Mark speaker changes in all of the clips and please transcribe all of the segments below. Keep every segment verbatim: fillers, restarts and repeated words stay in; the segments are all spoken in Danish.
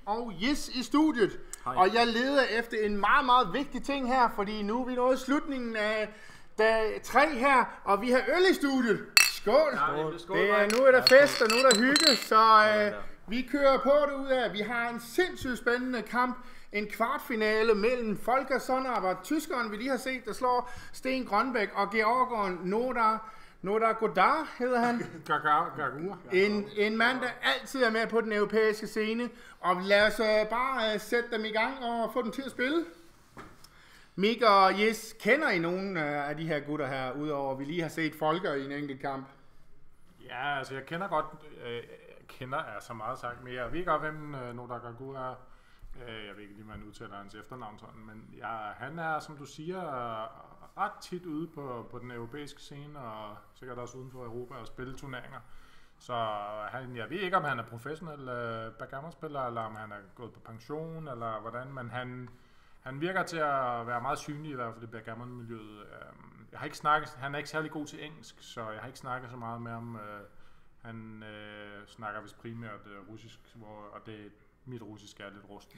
Speaker 1: og Jes i studiet. Hej. Og jeg leder efter en meget, meget vigtig ting her, fordi nu er vi nået slutningen af dag tre her, og vi har øl i studiet. Skål! Ja, skål det er, nu er der fest, og nu er der hygge, så øh, vi kører på det ud af. Vi har en sindssygt spændende kamp. En kvartfinale mellem Volker Sonnabber, tyskeren vi lige har set, der slår Sten Grønbæk, og georgeren Nodar Nodar Godar hedder han. En, en mand, der altid er med på den europæiske scene. Og lad os uh, bare uh, sætte dem i gang og få dem til at spille. Mik og Jes, kender I nogen uh, af de her gutter her, udover vi lige har set Volker i en enkelt kamp?
Speaker 2: Ja, altså jeg kender godt, øh, kender er så meget sagt, men jeg ved godt, hvem uh, Nodar Godar er. Jeg ved ikke lige, man udtaler hans efternavn sådan, men ja, han er, som du siger, ret tit ude på, på den europæiske scene, og sikkert også uden for Europa og spille turneringer. Så han, jeg ved ikke, om han er professionel uh, backgammonspiller, eller om han er gået på pension, eller hvordan, men han, han virker til at være meget synlig, i hvert fald i backgammon-miljøet. Uh, jeg har ikke snakket, han er ikke særlig god til engelsk, så jeg har ikke snakket så meget med ham. Uh, han uh, snakker vist primært uh, russisk, hvor, og det mit russisk er lidt rusten.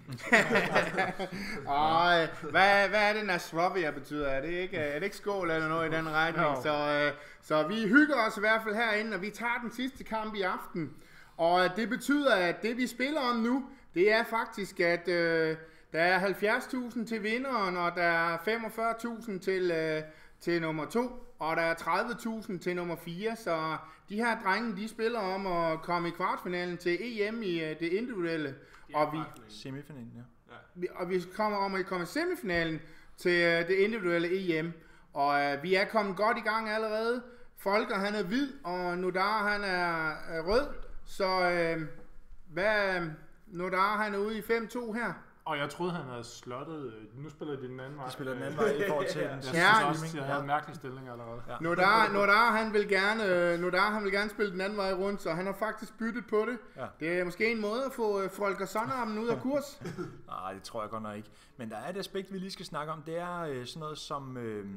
Speaker 1: Ej, hvad, hvad er det, Nasrovia betyder? Er det ikke, er det ikke skål eller noget i den retning? Så, så vi hygger os i hvert fald herinde, og vi tager den sidste kamp i aften. Og det betyder, at det vi spiller om nu, det er faktisk, at øh, der er halvfjerds tusind til vinderen, og der er femogfyrre tusind til, øh, til nummer to, og der er tredive tusind til nummer fire. Så de her drenge, de spiller om at komme i kvartfinalen til E M i øh, det individuelle. Og vi,
Speaker 3: semifinalen, ja.
Speaker 1: Vi, og vi kommer om at komme i semifinalen til uh, det individuelle E M. Og uh, vi er kommet godt i gang allerede. Volker han er hvid, og Nodar han er uh, rød. Så uh, hvad, Nodar han er ude i fem to her.
Speaker 2: Og jeg troede, han havde slottet. Nu spiller de den anden vej.
Speaker 3: De spiller den anden vej i forhold til den
Speaker 2: jeg synes ja, også, jeg havde en mærkelig stilling allerede.
Speaker 1: Ja. Nodar, Nodar, han vil gerne, Nodar, han vil gerne spille den anden vej rundt, så han har faktisk byttet på det. Ja. Det er måske en måde at få uh, Volker Sonnabber ud af kurs.
Speaker 3: Nej, det tror jeg godt nok ikke. Men der er et aspekt, vi lige skal snakke om. Det er uh, sådan noget som uh,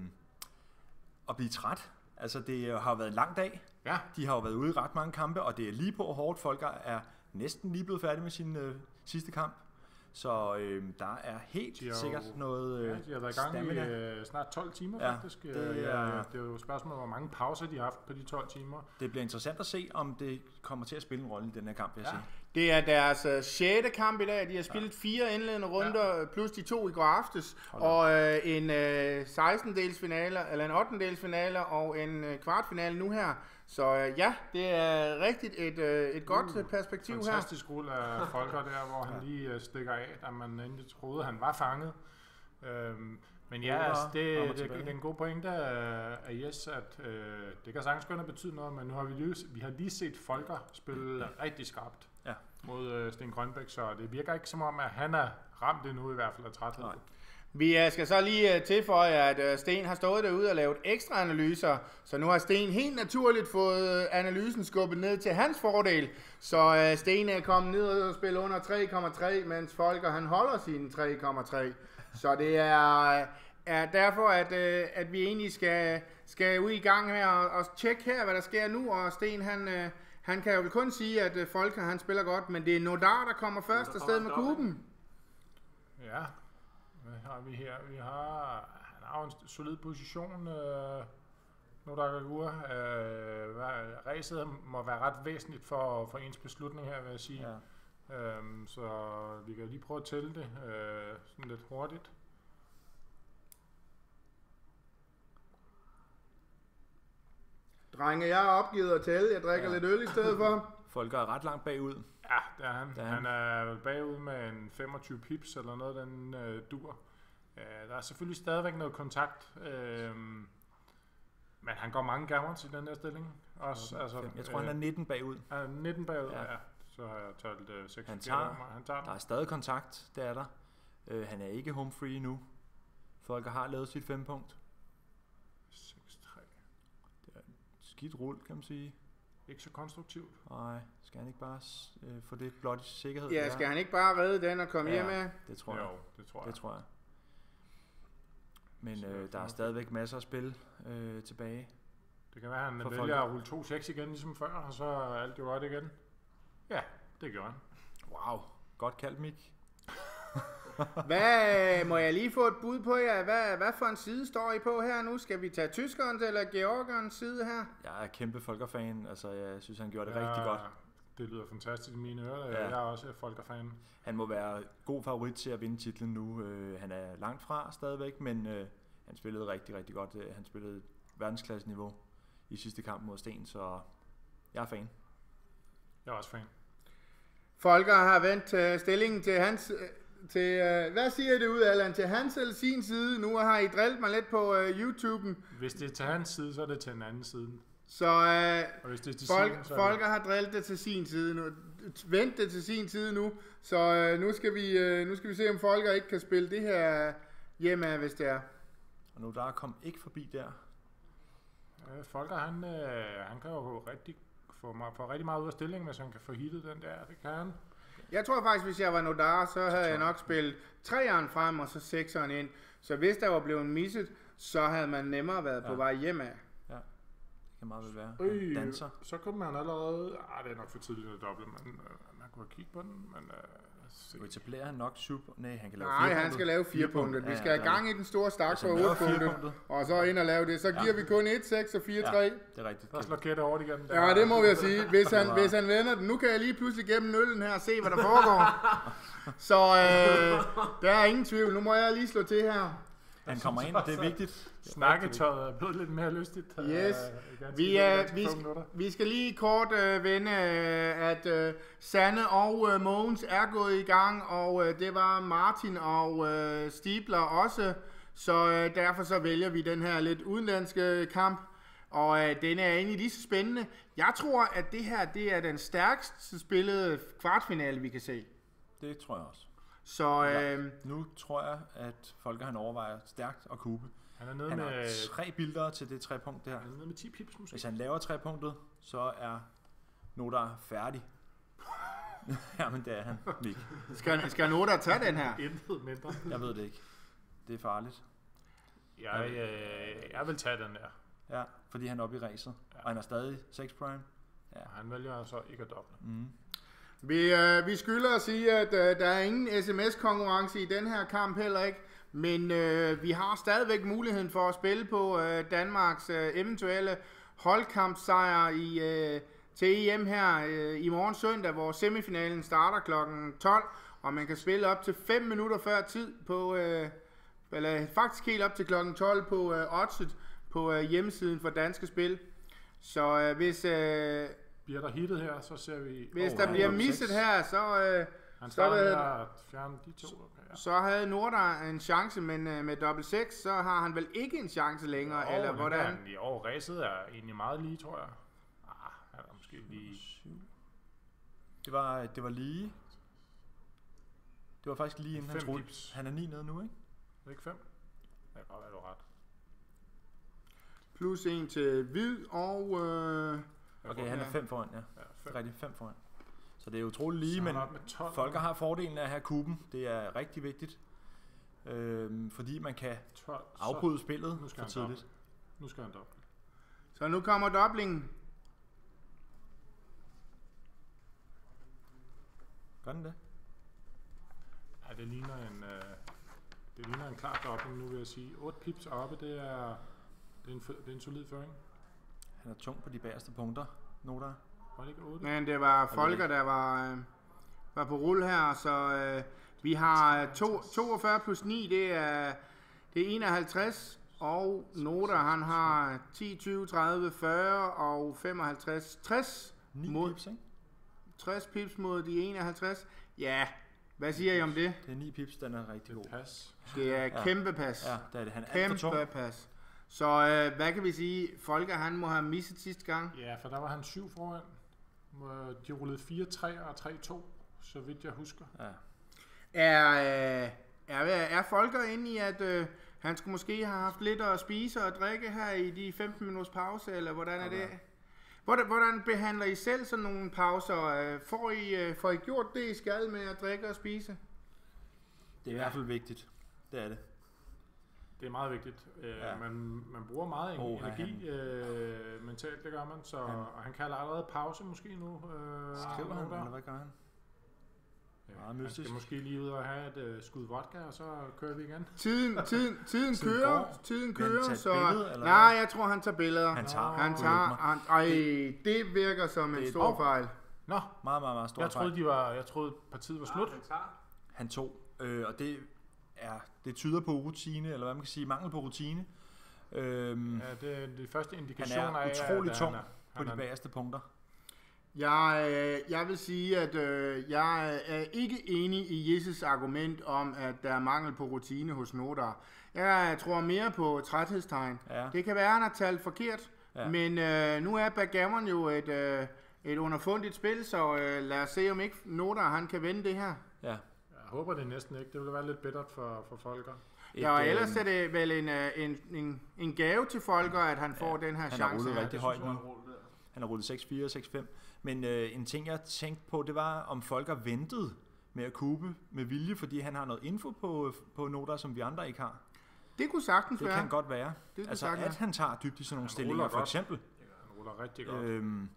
Speaker 3: at blive træt. Altså, det har været en lang dag. Ja. De har jo været ude i ret mange kampe, og det er lige på hårdt. Volker er næsten lige blevet færdig med sin uh, sidste kamp. Så øh, der er helt jo, sikkert noget øh,
Speaker 2: ja, de har været i gang stamina. i øh, snart tolv timer ja, faktisk. Det er, ja, det er jo et spørgsmål, hvor mange pauser de har haft på de tolv timer.
Speaker 3: Det bliver interessant at se, om det kommer til at spille en rolle i den her kamp, vil jeg
Speaker 1: ja.
Speaker 3: sige.
Speaker 1: Det er deres uh, sjette kamp i dag. De har spillet ja. fire indledende runder, ja. plus de to i går aftes. Og øh, en øh, sekstendels finale, eller en ottendels finale og en øh, kvartfinale nu her. Så øh, ja, det er rigtigt et, øh, et godt uh, perspektiv
Speaker 2: fantastisk
Speaker 1: her.
Speaker 2: Fantastisk rulle af Volker der, hvor han lige uh, stikker af, da man endelig troede, han var fanget. Øhm, men ja, altså, det, det, det er en god pointe af, af Jes, at øh, det kan sagtens godt betyde noget, men nu har vi lige, vi har lige set Volker spille ja. rigtig skarpt ja. mod øh, Sten Grønbæk, så det virker ikke som om, at han er ramt endnu i hvert fald af træthed. Nej.
Speaker 1: Vi skal så lige tilføje, at Sten har stået derude og lavet ekstra analyser, så nu har Sten helt naturligt fået analysen skubbet ned til hans fordel. Så Sten er kommet ned og spiller under tre komma tre, mens Volker han holder sine tre komma tre. Så det er, er derfor, at, at vi egentlig skal, skal ud i gang med at, at tjekke her, hvad der sker nu. Og Sten han, han kan jo vel kun sige, at Volker han spiller godt, men det er Nodar, der kommer først afsted med kuben.
Speaker 2: Ja. Hvad har vi her? Vi har, han har en solid position, øh, Nodar Godar. Øh, Ræset må være ret væsentligt for, for ens beslutning her, vil jeg sige. Ja. Øhm, så vi kan lige prøve at tælle det øh, sådan lidt hurtigt.
Speaker 1: Drenge, jeg har opgivet at tælle. Jeg drikker ja. lidt øl i stedet for.
Speaker 3: Volker er ret langt bagud.
Speaker 2: Ja, det er han. Det er han. han er vel bagud med en femogtyve pips eller noget, den øh, dur. Øh, der er selvfølgelig stadigvæk noget kontakt, øh, men han går mange gammers i den her stilling. Også,
Speaker 3: okay.
Speaker 2: altså,
Speaker 3: jeg tror, øh, han er nitten bagud.
Speaker 2: Er nitten bagud, ja. ja. Så har jeg talt øh, seks.
Speaker 3: Han tager, han tager der er stadig kontakt, det er der. Øh, han er ikke home free nu. Volker har lavet sit fem punkt.
Speaker 2: seks tre.
Speaker 3: Det er et skidt rull, kan man sige.
Speaker 2: Ikke så konstruktivt.
Speaker 3: Nej, skal han ikke bare øh, få det blot i sikkerhed?
Speaker 1: Ja, skal han ikke bare redde den og komme ja, hjem med?
Speaker 3: Det tror jeg.
Speaker 2: Jo, det tror jeg.
Speaker 3: Det tror jeg. Men øh, der er stadigvæk masser af spil øh, tilbage.
Speaker 2: Det kan være, at han vælger folk. at rulle to seks igen, ligesom før, og så er alt jo godt igen. Ja, det gjorde han.
Speaker 3: Wow. Godt kaldt, Mik.
Speaker 1: Hvad må jeg lige få et bud på jer? Hvad, hvad for en side står I på her nu? Skal vi tage tyskerens eller georgerens side her?
Speaker 3: Jeg er kæmpe Folker-fan. Altså, jeg synes, han gjorde det
Speaker 2: ja,
Speaker 3: rigtig godt.
Speaker 2: Det lyder fantastisk i mine ører.
Speaker 3: Ja.
Speaker 2: Jeg er også Folker-fan.
Speaker 3: Han må være god favorit til at vinde titlen nu. Uh, han er langt fra stadigvæk, men uh, han spillede rigtig, rigtig godt. Uh, han spillede verdensklasse-niveau i sidste kamp mod Sten, så jeg er fan.
Speaker 2: Jeg er også fan.
Speaker 1: Folker har vendt uh, stillingen til hans... Til, uh, hvad siger det ud, Allan? Til hans eller sin side? Nu har I drillet mig lidt på uh, YouTube'en.
Speaker 2: Hvis det er til hans side, så er det til den anden side.
Speaker 1: Så uh,
Speaker 2: og hvis det er til
Speaker 1: Folk,
Speaker 2: siden, så
Speaker 1: Folker har drillet det til sin side nu. Vendt det til sin side nu. Så uh, nu, skal vi, uh, nu skal vi se, om Folker ikke kan spille det her hjemme af, hvis det er.
Speaker 3: Og nu der kom ikke forbi der.
Speaker 2: Ja, Folker, han, øh, han kan jo rigtig få, mig, få rigtig meget ud af stillingen, hvis han kan få hittet den der. Det kan han.
Speaker 1: Jeg tror faktisk, hvis jeg var Nodar, så havde jeg nok spillet treeren frem og så sekseren ind. Så hvis der var blevet misset, så havde man nemmere været ja. på vej hjem af.
Speaker 3: Ja, det kan meget vel være.
Speaker 2: Øh,
Speaker 3: danser.
Speaker 2: Så kunne man allerede... Ah, det er nok for tidligt at doble, men øh, man kunne have kigget på den, men... Øh,
Speaker 3: så etablerer han nok syv... Nej, han kan lave
Speaker 1: Nej, han skal lave fire punkter. Vi skal have gang i den store stak på otte punkter, og så ind og lave det. Så giver ja. vi kun et, seks og fire, tre.
Speaker 3: Ja, det er rigtigt.
Speaker 2: Der slår Kette over igennem.
Speaker 1: Ja, det må jeg sige. Hvis han, hvis han vender den. Nu kan jeg lige pludselig gennem nøllen her og se, hvad der foregår. Så øh, der er ingen tvivl. Nu må jeg lige slå til her.
Speaker 3: Han kommer ind, det er vigtigt.
Speaker 2: Snakketøjet er blevet lidt mere lystigt.
Speaker 1: Yes. Uh, vi, uh, vi, vi skal lige kort uh, vende, uh, at uh, Sanne og uh, Mogens er gået i gang, og uh, det var Martin og uh, Stibler også, så uh, derfor så vælger vi den her lidt udenlandske kamp, og uh, den er egentlig lige så spændende. Jeg tror, at det her det er den stærkeste spillede kvartfinale, vi kan se.
Speaker 3: Det tror jeg også.
Speaker 1: Så øh,
Speaker 3: ja, nu tror jeg, at Folker han overvejer stærkt at kube.
Speaker 2: Han er nede
Speaker 3: han
Speaker 2: med
Speaker 3: har tre billeder til det tre punkt der.
Speaker 2: Han er nede med ti pips måske.
Speaker 3: Hvis han laver tre punktet, så er Nodar færdig. Jamen det er han, Mik.
Speaker 1: Skal, skal Nodar tage den her?
Speaker 2: Intet mindre.
Speaker 3: Jeg ved det ikke. Det er farligt.
Speaker 2: Jeg, øh, jeg vil tage den der.
Speaker 3: Ja, fordi han er oppe i racet. Ja. Og han er stadig seks prime.
Speaker 2: Ja. Og han vælger så ikke at doble.
Speaker 3: Mm.
Speaker 1: Vi, øh, vi skylder at sige, at øh, der er ingen sms-konkurrence i den her kamp heller ikke, men øh, vi har stadigvæk muligheden for at spille på øh, Danmarks øh, eventuelle holdkampsejr i, øh, til E M her øh, i morgen søndag, hvor semifinalen starter klokken tolv, og man kan spille op til fem minutter før tid på, øh, eller faktisk helt op til klokken tolv på øh, oddset på øh, hjemmesiden for Danske Spil. Så øh, hvis... Øh,
Speaker 2: bliver der hittet her, så ser vi...
Speaker 1: Hvis oh, der bliver misset her, så... Øh,
Speaker 2: Han
Speaker 1: så,
Speaker 2: med at fjerne de to. Okay, ja.
Speaker 1: Så havde Nordar en chance, men øh, med dobbelt seks, så har han vel ikke en chance længere,
Speaker 2: jo,
Speaker 1: eller hvordan?
Speaker 2: Han, I år, ræset er egentlig meget lige, tror jeg. Ah, han er måske lige...
Speaker 3: Det var, det var lige... Det var faktisk lige inden han troede.
Speaker 2: Pips.
Speaker 3: Han er ni nede nu, ikke?
Speaker 2: Er det ikke fem? Ja, godt er du ret.
Speaker 1: Plus en til hvid, og... Øh,
Speaker 3: okay, han er fem foran, ja. ja fem. Rigtig fem foran. Så det er utroligt lige, men Folker har fordelen af at have kuben. Det er rigtig vigtigt. Øhm, fordi man kan tolv, afbryde spillet for tidligt.
Speaker 2: Nu skal han doble.
Speaker 1: Så nu kommer doblingen.
Speaker 3: Gør den det?
Speaker 2: Ja, det ligner en, øh, det ligner en klar dobling, nu vil jeg sige. otte pips oppe, det er, det er, en, det er en solid føring.
Speaker 3: Han er tung på de bagerste punkter, Nodar.
Speaker 2: Var det ikke otte?
Speaker 1: Men det var Folker, der var, øh, var på rulle her, så øh, vi har to, toogfyrre plus ni, det er, det er enoghalvtreds, og Nodar, han har ti, tyve, tredive, fyrre og femoghalvtreds, tres mod,
Speaker 3: pips, ikke?
Speaker 1: tres pips mod de enoghalvtreds. Ja, hvad siger I om det?
Speaker 3: Det er ni pips, den er rigtig god.
Speaker 2: Pas.
Speaker 1: Det er ja. kæmpe pas.
Speaker 3: Ja, det er det. Han er
Speaker 1: kæmpe
Speaker 3: alt for tung.
Speaker 1: pas. Så øh, hvad kan vi sige? Folker, han må have misset sidste gang.
Speaker 2: Ja, for der var han syv foran. De rullede fire tre og tre to, så vidt jeg husker.
Speaker 3: Ja.
Speaker 1: Er, øh, er, er Folker inde i, at øh, han skulle måske have haft lidt at spise og drikke her i de femten minutters pause, eller hvordan er okay. det? Hvordan, hvordan behandler I selv sådan nogle pauser? Får I, øh, får I gjort det, I skal med at drikke og spise?
Speaker 3: Det er i hvert fald vigtigt. Det er det.
Speaker 2: Det er meget vigtigt. Ja. Man, man bruger meget oh, energi øh, mentalt, det gør man. Så, han, og han kalder allerede pause måske nu. Øh,
Speaker 3: Skriver han, eller hvad gør han?
Speaker 2: Ja, man skal måske lige ud og have et uh, skud vodka, og så kører vi igen.
Speaker 1: Tiden, tiden, tiden kører, tiden kører, så...
Speaker 3: Billede,
Speaker 1: nej, jeg tror, han tager billeder.
Speaker 3: Han tager.
Speaker 1: Han tager han, ej, det virker som en stor fejl.
Speaker 2: Nå,
Speaker 3: meget, meget, meget stor
Speaker 2: jeg troede,
Speaker 3: fejl.
Speaker 2: de var, jeg troede, partiet var slut.
Speaker 3: Han tog, øh, og det er, det tyder på rutine, eller hvad man kan sige, mangel på rutine. Øhm,
Speaker 2: ja, det er de første indikationer
Speaker 3: af,
Speaker 2: af,
Speaker 3: utrolig tung
Speaker 2: han er,
Speaker 3: på
Speaker 2: han
Speaker 3: de bagerste punkter.
Speaker 1: Jeg, øh, jeg vil sige, at øh, jeg er ikke enig i Jesses argument om, at der er mangel på rutine hos Nodar. Jeg tror mere på træthedstegn. Ja. Det kan være, at han har talt forkert, ja. men øh, nu er backgammon jo et, øh, et underfundigt spil, så øh, lad os se, om ikke Nodar han kan vinde det her.
Speaker 2: Ja. Jeg håber det næsten ikke. Det vil være lidt bittert for, for Folker.
Speaker 1: Et, ja, og ellers er det vel en, en, en, en gave til Folker, at han får ja, den her
Speaker 3: han
Speaker 1: chance.
Speaker 3: Han har rullet rigtig højt nu. Han har rullet seks fire, seks fem. Men øh, en ting, jeg tænkte på, det var, om Folker ventede med at kube med vilje, fordi han har noget info på, på Nodar, som vi andre ikke har.
Speaker 1: Det kunne sagtens
Speaker 3: det
Speaker 1: være.
Speaker 3: Det kan godt være. Altså, at han tager dybt i sådan nogle han stillinger, for eksempel.
Speaker 2: Ja, han ruller rigtig godt.
Speaker 3: Øhm,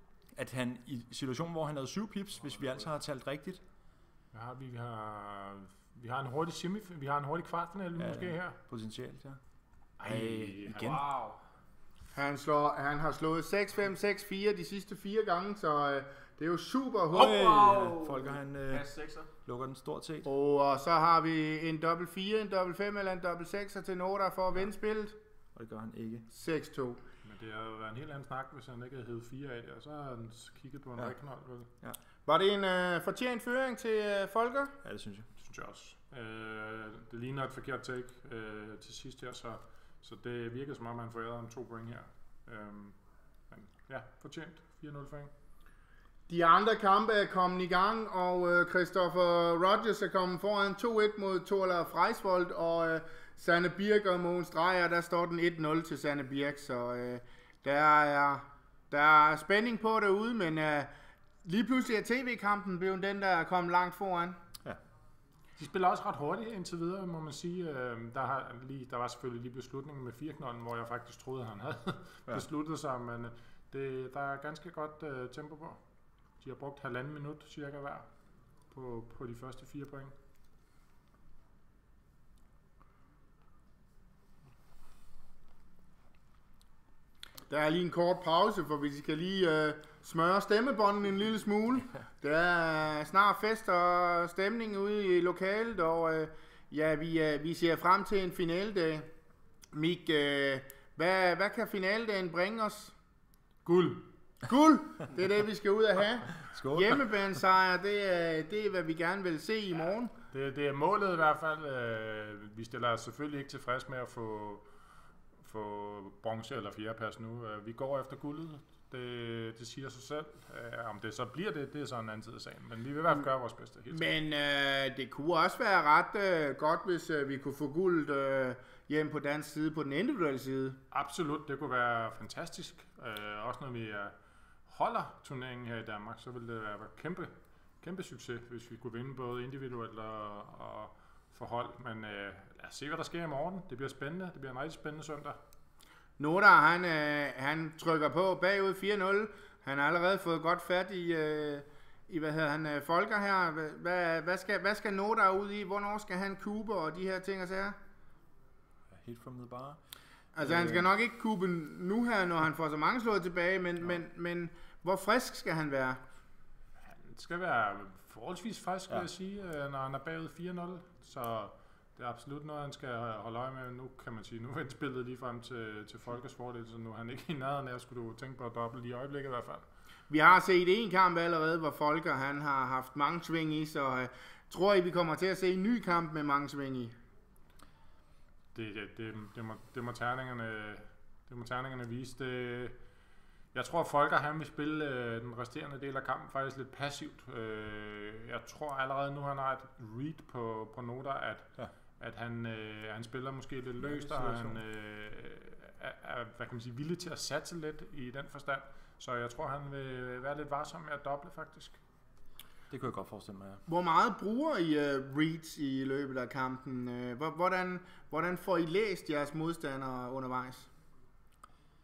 Speaker 3: at han i situationen, hvor han havde syv pips, hvis vi altså har talt rigtigt.
Speaker 2: Ja, vi har, vi har en hurtig semi, vi har en hurtig kvartfinale ja, måske her.
Speaker 3: Potentielt, ja.
Speaker 2: Ej, igen.
Speaker 1: Wow. Han, slår, han har slået seks fem, seks fire de sidste fire gange, så øh, det er jo super hurtigt.
Speaker 3: Oh, wow. Folker han øh, lukker den stort set.
Speaker 1: Oh, og så har vi en dobbelt fire, en dobbelt fem eller en dobbelt sekser til Nodar for at vinde spillet.
Speaker 3: Og det gør han ikke.
Speaker 1: seks to.
Speaker 2: Men det har jo været en helt anden snak, hvis han ikke havde hævet fire af det, og så har han kigget på en ja. rigtig vel?
Speaker 1: Ja. Var det en øh, fortjent føring til øh, Folker?
Speaker 3: Ja, det synes jeg.
Speaker 2: Det synes jeg også. Øh, det ligner et forkert take øh, til sidst her, så, så det virker som om, han får om to point her. Øhm, men ja, fortjent. fire nul for en.
Speaker 1: De andre kampe er kommet i gang, og øh, Christopher Rogers er kommet foran to et mod Thorleif Freisvold, og øh, Sanne Birk og Mogens Dreyer, der står den et nul til Sanne Birk, så øh, der, er, der er spænding på derude, men øh, lige pludselig er tv-kampen blevet den, der er kommet langt foran.
Speaker 2: Ja. De spiller også ret hurtigt indtil videre, må man sige. Der, har lige, der var selvfølgelig lige beslutningen med fire-knolden, hvor jeg faktisk troede, han havde ja. besluttet sig, men det, der er ganske godt uh, tempo på. De har brugt halvanden minut cirka hver på, på de første fire point.
Speaker 1: Der er lige en kort pause, for vi skal lige uh, smøre stemmebånden en lille smule. Der er snart fest og stemning ude i lokalet, og uh, ja, vi, uh, vi ser frem til en finaledag. Mik, uh, hvad, hvad kan finaledagen bringe os?
Speaker 2: Guld.
Speaker 1: Guld! Det er det, vi skal ud og have.
Speaker 3: Skål.
Speaker 1: Hjemmebanesejr, det er, det er, hvad vi gerne vil se i morgen.
Speaker 2: Ja, det, det er målet i hvert fald. Vi stiller os selvfølgelig ikke tilfreds med at få... få bronze eller fjerdeplads nu. Vi går efter guldet. Det, det siger sig selv. Om det så bliver det, det er så en anden tid af sagen. Men vi vil i hvert fald gøre vores bedste. Helt
Speaker 1: Men øh, det kunne også være ret øh, godt, hvis øh, vi kunne få guldet øh, hjem på dansk side, på den individuelle side.
Speaker 2: Absolut, det kunne være fantastisk. Øh, også når vi øh, holder turneringen her i Danmark, så ville det være kæmpe, kæmpe succes, hvis vi kunne vinde både individuelt og, og forhold. Men øh, lad os se, hvad der sker i morgen. Det bliver spændende. Det bliver en rigtig spændende søndag.
Speaker 1: Nodar, han, øh, han trykker på bagud fire nul. Han har allerede fået godt fat i, øh, i hvad hedder han, øh, Folker her. Hvad, hvad, skal, hvad skal Nodar ud i? Hvornår skal han kube og de her ting og sager?
Speaker 3: Helt from the bar.
Speaker 1: Altså øh. han skal nok ikke kube nu her, når han får så mange slået tilbage, men, men, men hvor frisk skal han være?
Speaker 2: Han skal være forholdsvis frisk, ja. vil jeg sige, når han er bagud fire nul. Så det er absolut noget, han skal holde øje med. Nu kan man sige, nu er spillet lige frem til, til Folkers fordel, så nu er han ikke i nærheden af, skulle du tænke på at dobbelt lige i øjeblikket i hvert fald.
Speaker 1: Vi har set en kamp allerede, hvor Folker han har haft mange sving i, så uh, tror I, vi kommer til at se en ny kamp med mange sving i?
Speaker 2: Det, det, det, det, må, det, må, terningerne, det må terningerne vise. Det, jeg tror, at Folker han vil spille øh, den resterende del af kampen faktisk lidt passivt. Øh, jeg tror allerede nu, han har et read på, på Nodar, at, ja. at han, øh, han spiller måske lidt løst, og han øh, er, er hvad kan man sige, villig til at satse lidt i den forstand. Så jeg tror, han vil være lidt varsom med at doble faktisk.
Speaker 3: Det kunne jeg godt forestille mig, ja.
Speaker 1: Hvor meget bruger I uh, reads i løbet af kampen? Hvordan, hvordan får I læst jeres modstandere undervejs?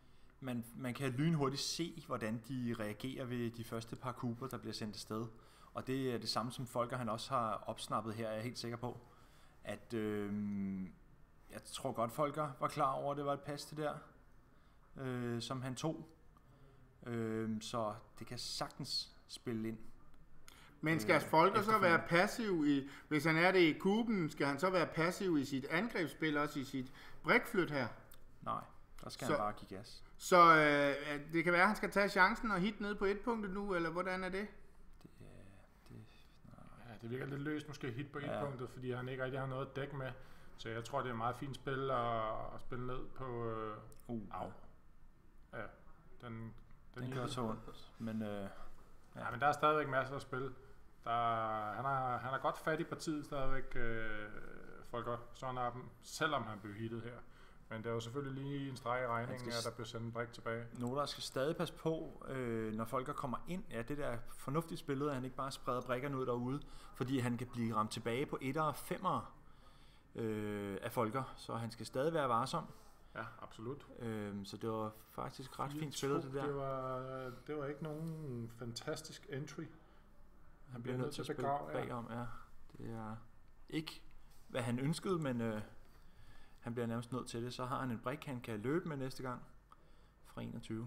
Speaker 3: Man, man kan lynhurtigt se, hvordan de reagerer ved de første par kuber, der bliver sendt afsted. Og det er det samme, som Folker han også har opsnappet her, er jeg helt sikker på. At øh, jeg tror godt, Folker var klar over, at det var et pas det der, øh, som han tog. Øh, så det kan sagtens spille ind.
Speaker 1: Men skal Folker så være passiv i, hvis han er det i kuben, skal han så være passiv i sit angrebsspil, også i sit brikflyt her?
Speaker 3: Nej, der skal
Speaker 1: så,
Speaker 3: han bare give gas.
Speaker 1: Så øh, det kan være, at han skal tage chancen og hit ned på et punkt nu, eller hvordan er det?
Speaker 3: Det, det,
Speaker 2: ja, det virker lidt løst måske hit på et ja. punktet, fordi han ikke rigtig har noget at dække med. Så jeg tror, det er et meget fint spil at, at spille ned på... Øh,
Speaker 3: uh.
Speaker 2: Au. Ja, den...
Speaker 3: Den, den gør så ondt, men... Øh, ja.
Speaker 2: ja, men der er stadigvæk masser at spille. Der, han, har, han har godt fat i partiet stadigvæk, øh, Folker Sonnappen, selvom han blev hittet her. Men det er jo selvfølgelig lige en streg i regningen, at der bliver sendt en brik tilbage.
Speaker 3: Noder skal stadig passe på, øh, når Folker kommer ind. Ja, det der fornuftige spillet, at han ikke bare spreder brikkerne ud derude, fordi han kan blive ramt tilbage på etter og femmer øh, af Folker, så han skal stadig være varsom.
Speaker 2: Ja, absolut.
Speaker 3: Øhm, så det var faktisk ret fint spillet, det der.
Speaker 2: Det var, det var ikke nogen fantastisk entry.
Speaker 3: Han bliver nødt til at spille bagom, ja. Det er ikke, hvad han ønskede, men øh, han bliver nærmest nødt til det. Så har han en brik, han kan løbe med næste gang fra enogtyve.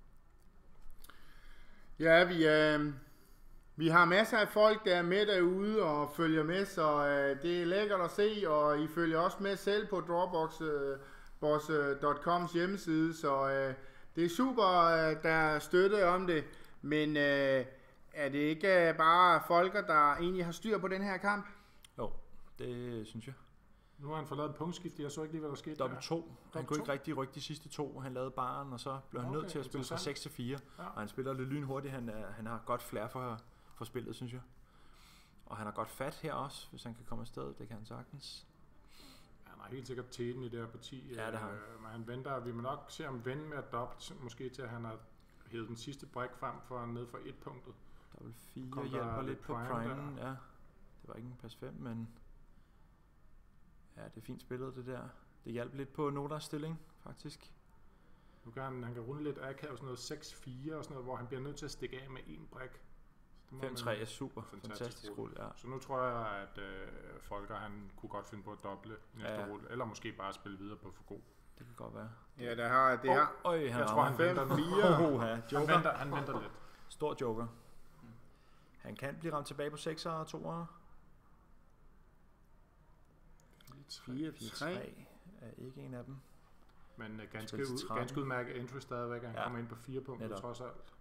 Speaker 1: Ja, vi, øh, vi har masser af folk, der er med derude og følger med, så øh, det er lækkert at se, og I følger også med selv på Drawbox øh, punktum coms hjemmeside, så øh, det er super, øh, der er støtte om det, men øh, er det ikke bare Folker, der egentlig har styr på den her kamp?
Speaker 3: Jo, det synes jeg.
Speaker 2: Nu har han fået lavet et punktskift, jeg så ikke lige, hvad der skete.
Speaker 3: Dobbelt to. Han kunne ikke rigtig rykke de sidste to. Han lavede baren, og så blev han okay, nødt til at spille fra seks til fire. Ja. Og han spiller lidt lynhurtigt. Han, er, han har godt flair for, for spillet, synes jeg. Og han har godt fat her også, hvis han kan komme afsted. Det kan han sagtens.
Speaker 2: Han har helt sikkert tæten i det her parti.
Speaker 3: Ja, det har han.
Speaker 2: Øh, men han venter, vi må nok se om vende med at dobbelt, måske til at han har hævet den sidste brik frem for ned for et punktet.
Speaker 3: Dobbelt fire hjælper lidt på primen. Ja, det var ikke en pas fem, men ja, det er fint spillet det der. Det hjalp lidt på Nodars stilling, faktisk.
Speaker 2: Nu kan han, han kan runde lidt akavet, sådan noget seks fire og sådan noget, hvor han bliver nødt til at stikke af med en brik.
Speaker 3: fem tre er super, fantastisk, fantastisk rulle. Ja.
Speaker 2: Så nu tror jeg, at øh, Folker han kunne godt finde på at doble næste ja. rulle, eller måske bare spille videre på for god.
Speaker 3: Det kan godt være.
Speaker 1: Ja, det har det her.
Speaker 3: Oh, øj, han
Speaker 2: jeg tror, han venter fire.
Speaker 3: Oh, ja.
Speaker 2: Han venter, han venter lidt.
Speaker 3: Stor joker. Han kan blive ramt tilbage på sekser og toer.
Speaker 1: fire tre
Speaker 3: er ikke en af dem.
Speaker 2: Men uh, ganske, ud, ganske udmærket entry stadigvæk, han ja. kommer ind på fire punkter Netop. trods alt.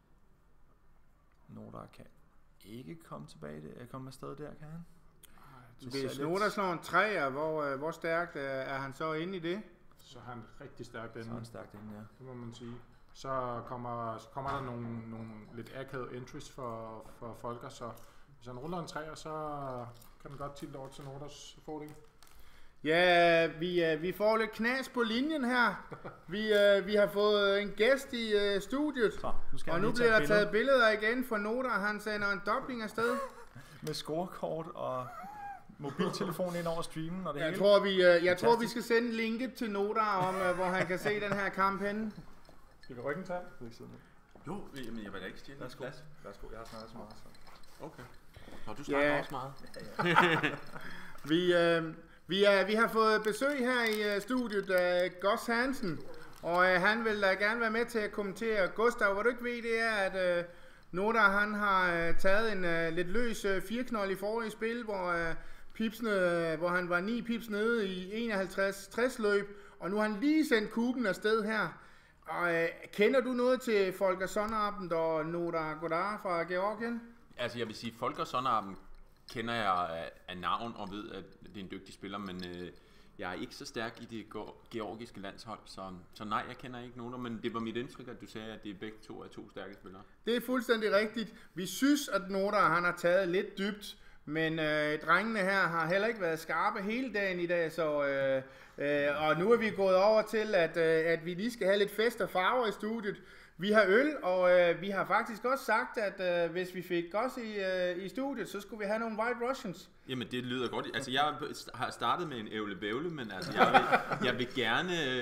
Speaker 3: Nodar kan ikke komme tilbage, der, komme afsted der, kan han?
Speaker 1: Hvis Nodar slår en træer, hvor, hvor stærkt er han så inde i det?
Speaker 2: Så er han rigtig stærkt inde.
Speaker 3: Så er han stærkt inde, ja.
Speaker 2: Det må man sige. Så kommer, så kommer der nogle, nogle lidt akavede entries for, for Folker, så hvis han ruller en træer, så kan den godt tilte over til Nodars fordel.
Speaker 1: Ja, vi, vi får lidt knas på linjen her. Vi, vi har fået en gæst i studiet, så, nu og nu bliver der billeder. taget billeder igen for Nodar. Han sender en dobling afsted.
Speaker 3: Med scorekort og mobiltelefon ind over streamen og det
Speaker 1: jeg
Speaker 3: hele.
Speaker 1: Tror, vi, jeg tror, vi skal sende linket til Nodar om, hvor han kan se den her kamp henne.
Speaker 2: Skal vi rykke en tand?
Speaker 4: Jo, men jeg vil da ikke stjæle
Speaker 3: Værsgo. Værsgo, jeg har snakket så meget. Så.
Speaker 4: Okay. Nå, du snakker ja. også meget.
Speaker 1: vi, øh, vi, er, vi har fået besøg her i uh, studiet af Gus Hansen, og uh, han vil da gerne være med til at kommentere. Gustav, hvad du ikke ved, det er, at uh, Nodar han har uh, taget en uh, lidt løs uh, firknold i forrige spil, hvor, uh, pipsene, uh, hvor han var ni pips nede i enoghalvtreds tres løb, og nu har han lige sendt kuben afsted her. Og, øh, kender du noget til Folker Sonnappen og Nodar Godar fra Georgien?
Speaker 4: Altså jeg vil sige, Folker Sonnappen kender jeg af, af navn og ved, at det er en dygtig spiller, men øh, jeg er ikke så stærk i det georgiske landshold, så, så nej, jeg kender ikke nogen, men det var mit indtryk, at du sagde, at det er begge to er to stærke spillere.
Speaker 1: Det er fuldstændig rigtigt. Vi synes, at Nodar han har taget lidt dybt, men øh, drengene her har heller ikke været skarpe hele dagen i dag, så øh, øh, og nu er vi gået over til, at, øh, at vi lige skal have lidt fest og farver i studiet. Vi har øl, og øh, vi har faktisk også sagt, at øh, hvis vi fik Gus i, øh, i studiet, så skulle vi have nogle White Russians.
Speaker 4: Jamen det lyder godt. Altså jeg har startet med en ævle bævle, men altså jeg vil, jeg vil gerne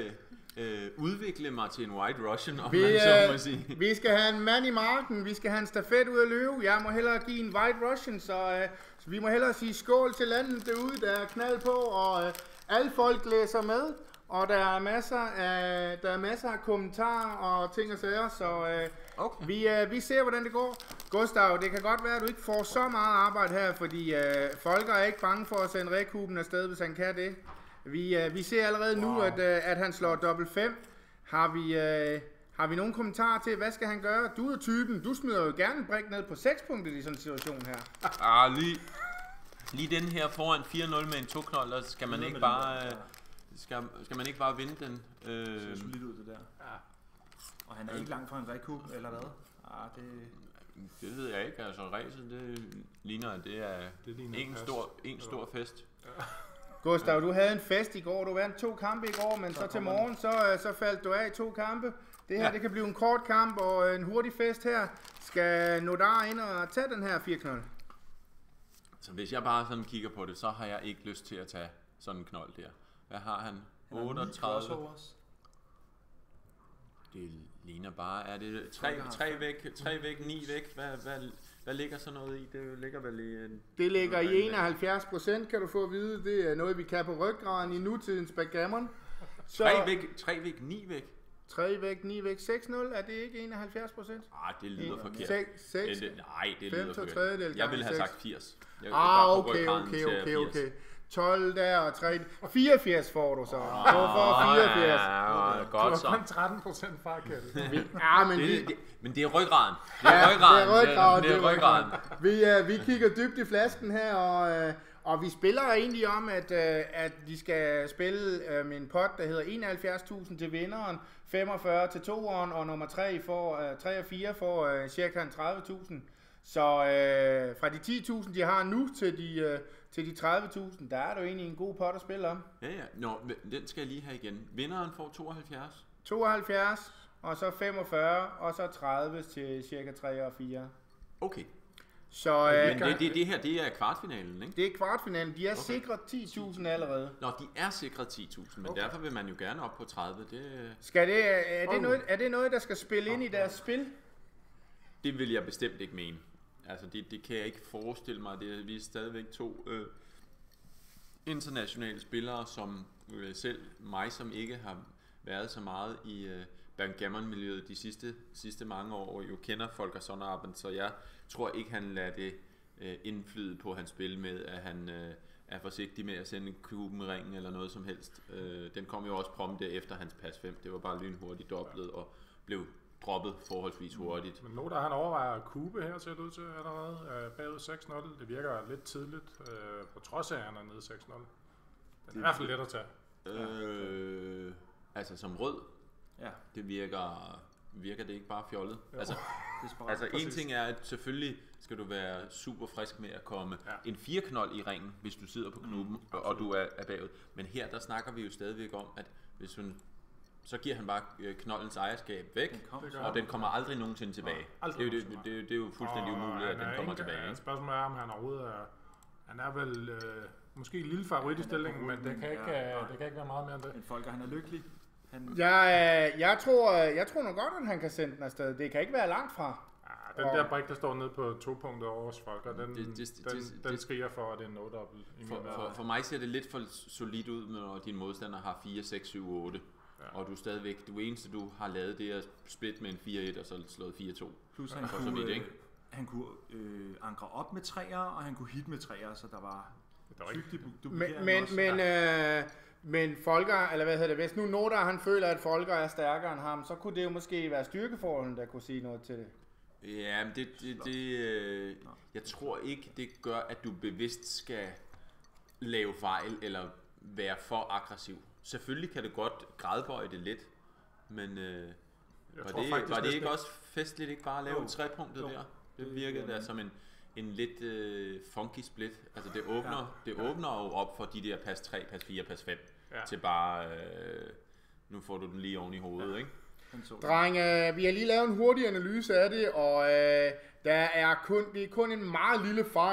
Speaker 4: øh, udvikle mig til en White Russian, om
Speaker 1: vi,
Speaker 4: man så må sige.
Speaker 1: Vi skal have en mand i marken, vi skal have en stafet ud at løbe. Jeg må hellere give en White Russian, så, øh, så vi må hellere sige skål til landet derude, der er knald på, og øh, alle folk læser med. Og der er masser af, der er masser af kommentarer og ting og sager, så øh, okay. vi, øh, vi ser, hvordan det går. Gustav, det kan godt være, at du ikke får så meget arbejde her, fordi øh, Folker er ikke bange for at sende Rekuben afsted, hvis han kan det. Vi, øh, vi ser allerede wow. nu, at, øh, at han slår dobbelt fem. Har vi, øh, har vi nogle kommentarer til, hvad skal han gøre? Du er typen, du smider jo gerne en brik ned på seks punkter i sådan en situation her.
Speaker 4: Ah, lige, lige den her foran fire nul med en to-knold, der skal man ikke bare... Øh, Skal, skal man ikke bare vinde den? Øh...
Speaker 3: Det ser solidt ud, det der. Ja. Og han er ikke langt fra en Rekub, eller hvad? Ah, det...
Speaker 4: det ved jeg ikke. Altså, racet, det ligner, det er det ligner en, stor, en stor fest. Ja.
Speaker 1: Gustav, du havde en fest i går. Du vandt to kampe i går, men så, så til morgen, så, så faldt du af i to kampe. Det her, ja. Det kan blive en kort kamp og en hurtig fest her. Skal Nodar ind og tage den her fire-knold?
Speaker 4: Så hvis jeg bare sådan kigger på det, så har jeg ikke lyst til at tage sådan en knold der. Hvad har han? otteogtredive. Det ligner bare, er det tre, tre væk, tre væk, ni væk? Hvad, hvad, hvad ligger så noget i? Det ligger vel i en...
Speaker 1: Det ligger i enoghalvfjerds procent, kan du få at vide. Det er noget, vi kan på ryggraden i nutidens backgammon.
Speaker 4: Så tre væk, tre væk, ni væk?
Speaker 1: tre væk, ni væk, seks nul. Er det ikke enoghalvfjerds procent?
Speaker 4: Ah, det lyder en, forkert.
Speaker 1: seks, seks,
Speaker 4: det, nej, det lyder forkert. Jeg ville have sagt firs. Jeg
Speaker 1: ah, okay, okay, okay, okay. tolv der og tre. fireogfirs får du så. Du får fireogfirs.
Speaker 4: Ja, godt så.
Speaker 2: Du har kun tretten procent farkald.
Speaker 1: Ja, men,
Speaker 4: det, det, men det er ryggraden.
Speaker 1: Det er ja, ryggraden. Det er ryggraden.
Speaker 4: Det er ryggraden.
Speaker 1: Vi, uh, vi kigger dybt i flasken her, og, uh, og vi spiller egentlig om, at, uh, at de skal spille uh, med en pot, der hedder enoghalvfjerds tusind til vinderen, femogfyrre til toeren, og nummer tre, får, uh, tre og fire får uh, cirka tredive tusind. Så uh, fra de ti tusind, de har nu, til de... Uh, Til de tredive tusind, der er der jo egentlig en god pot at spille om.
Speaker 4: Ja, ja. Nå, den skal jeg lige have igen. Vinderen får tooghalvfjerds.
Speaker 1: tooghalvfjerds, og så femogfyrre, og så tredive til cirka tre og fire.
Speaker 4: Okay.
Speaker 1: Så,
Speaker 4: øh, Men det, det, det her, det er kvartfinalen, ikke?
Speaker 1: Det er kvartfinalen. De er okay. Sikret ti tusind allerede.
Speaker 4: Nå, de er sikret ti tusind, men okay. Derfor vil man jo gerne op på tredive. Det...
Speaker 1: Skal det, er, det noget, er det noget, der skal spille ind i deres spil?
Speaker 4: Det vil jeg bestemt ikke mene. Altså det, det kan jeg ikke forestille mig. Det er, vi er stadigvæk to øh, internationale spillere, som øh, selv mig, som ikke har været så meget i øh, backgammon-miljøet de sidste, sidste mange år, jo kender Folker Sonneraben, så jeg tror ikke, han lader det øh, indflyde på hans spil med, at han øh, er forsigtig med at sende kuben i ringen eller noget som helst. Øh, den kom jo også prompte efter hans pas fem. Det var bare lynhurtigt dobblet og blev droppet forholdsvis hurtigt.
Speaker 2: Men nu der han overvejer at kube her, ser det ud til allerede, øh, bagud seks nul. Det virker lidt tidligt, øh, på trods af at han er nede seks nul. Det er i hvert fald let at tage.
Speaker 4: Øh, ja. Altså som rød, ja. Det virker, virker det ikke bare fjollet. Jo. Altså, altså en ting er, at selvfølgelig skal du være super frisk med at komme ja. En fireknold i ringen, hvis du sidder på knuben, mm, og du er, er bagud. Men her der snakker vi jo stadigvæk om, at hvis hun så giver han bare knoldens ejerskab væk, den kom, og den kommer aldrig nogensinde tilbage. Ja, det, er jo, det, det, det, det er jo fuldstændig umuligt, at den kommer ikke, tilbage.
Speaker 2: Spørgsmålet er, om han overhovedet er... Han er vel øh, måske en lille favorit i stillingen, men det kan, ikke, ja, det kan ikke være meget mere end det.
Speaker 3: Men Folker, han er lykkelig. Han...
Speaker 1: Jeg, jeg, tror, jeg tror nok godt, at han kan sende den afsted. Det kan ikke være langt fra.
Speaker 2: Ja, den der brik, der står nede på to punkter over hos Folker, den, det, det, den, det, den skriger for, at det er en no-double.
Speaker 4: For, for, for mig ser det lidt for solidt ud, når din modstander har fire, seks, syv, otte. Ja. Og du er stadigvæk, det eneste du har lavet, det er at splitte med en fire et og så slået fire to.
Speaker 3: Plus han, kunne, vidt, ikke? han kunne øh, ankre op med træer, og han kunne hit med træer, så der var,
Speaker 2: der var ikke
Speaker 1: men, men, men, øh, men Folker, eller hvad hedder det, hvis nu Nodar han føler, at Folker er stærkere end ham, så kunne det jo måske være styrkeforholden, der kunne sige noget til det.
Speaker 4: Ja, men det, det, det øh, jeg tror ikke, det gør, at du bevidst skal lave fejl, eller være for aggressiv. Selvfølgelig kan det godt gradbøje det lidt, men øh, var, det, var det ikke også festligt ikke bare at lave jo. tre punkter der? Det virkede da som en, en lidt øh, funky split. Altså det åbner, ja. det åbner jo op for de der pas tre, pas fire, pas fem ja. Til bare, øh, nu får du den lige oven i hovedet, ja. Ikke?
Speaker 1: Dreng, øh, vi har lige lavet en hurtig analyse af det, og øh, der er kun, det er kun en meget lille fejl,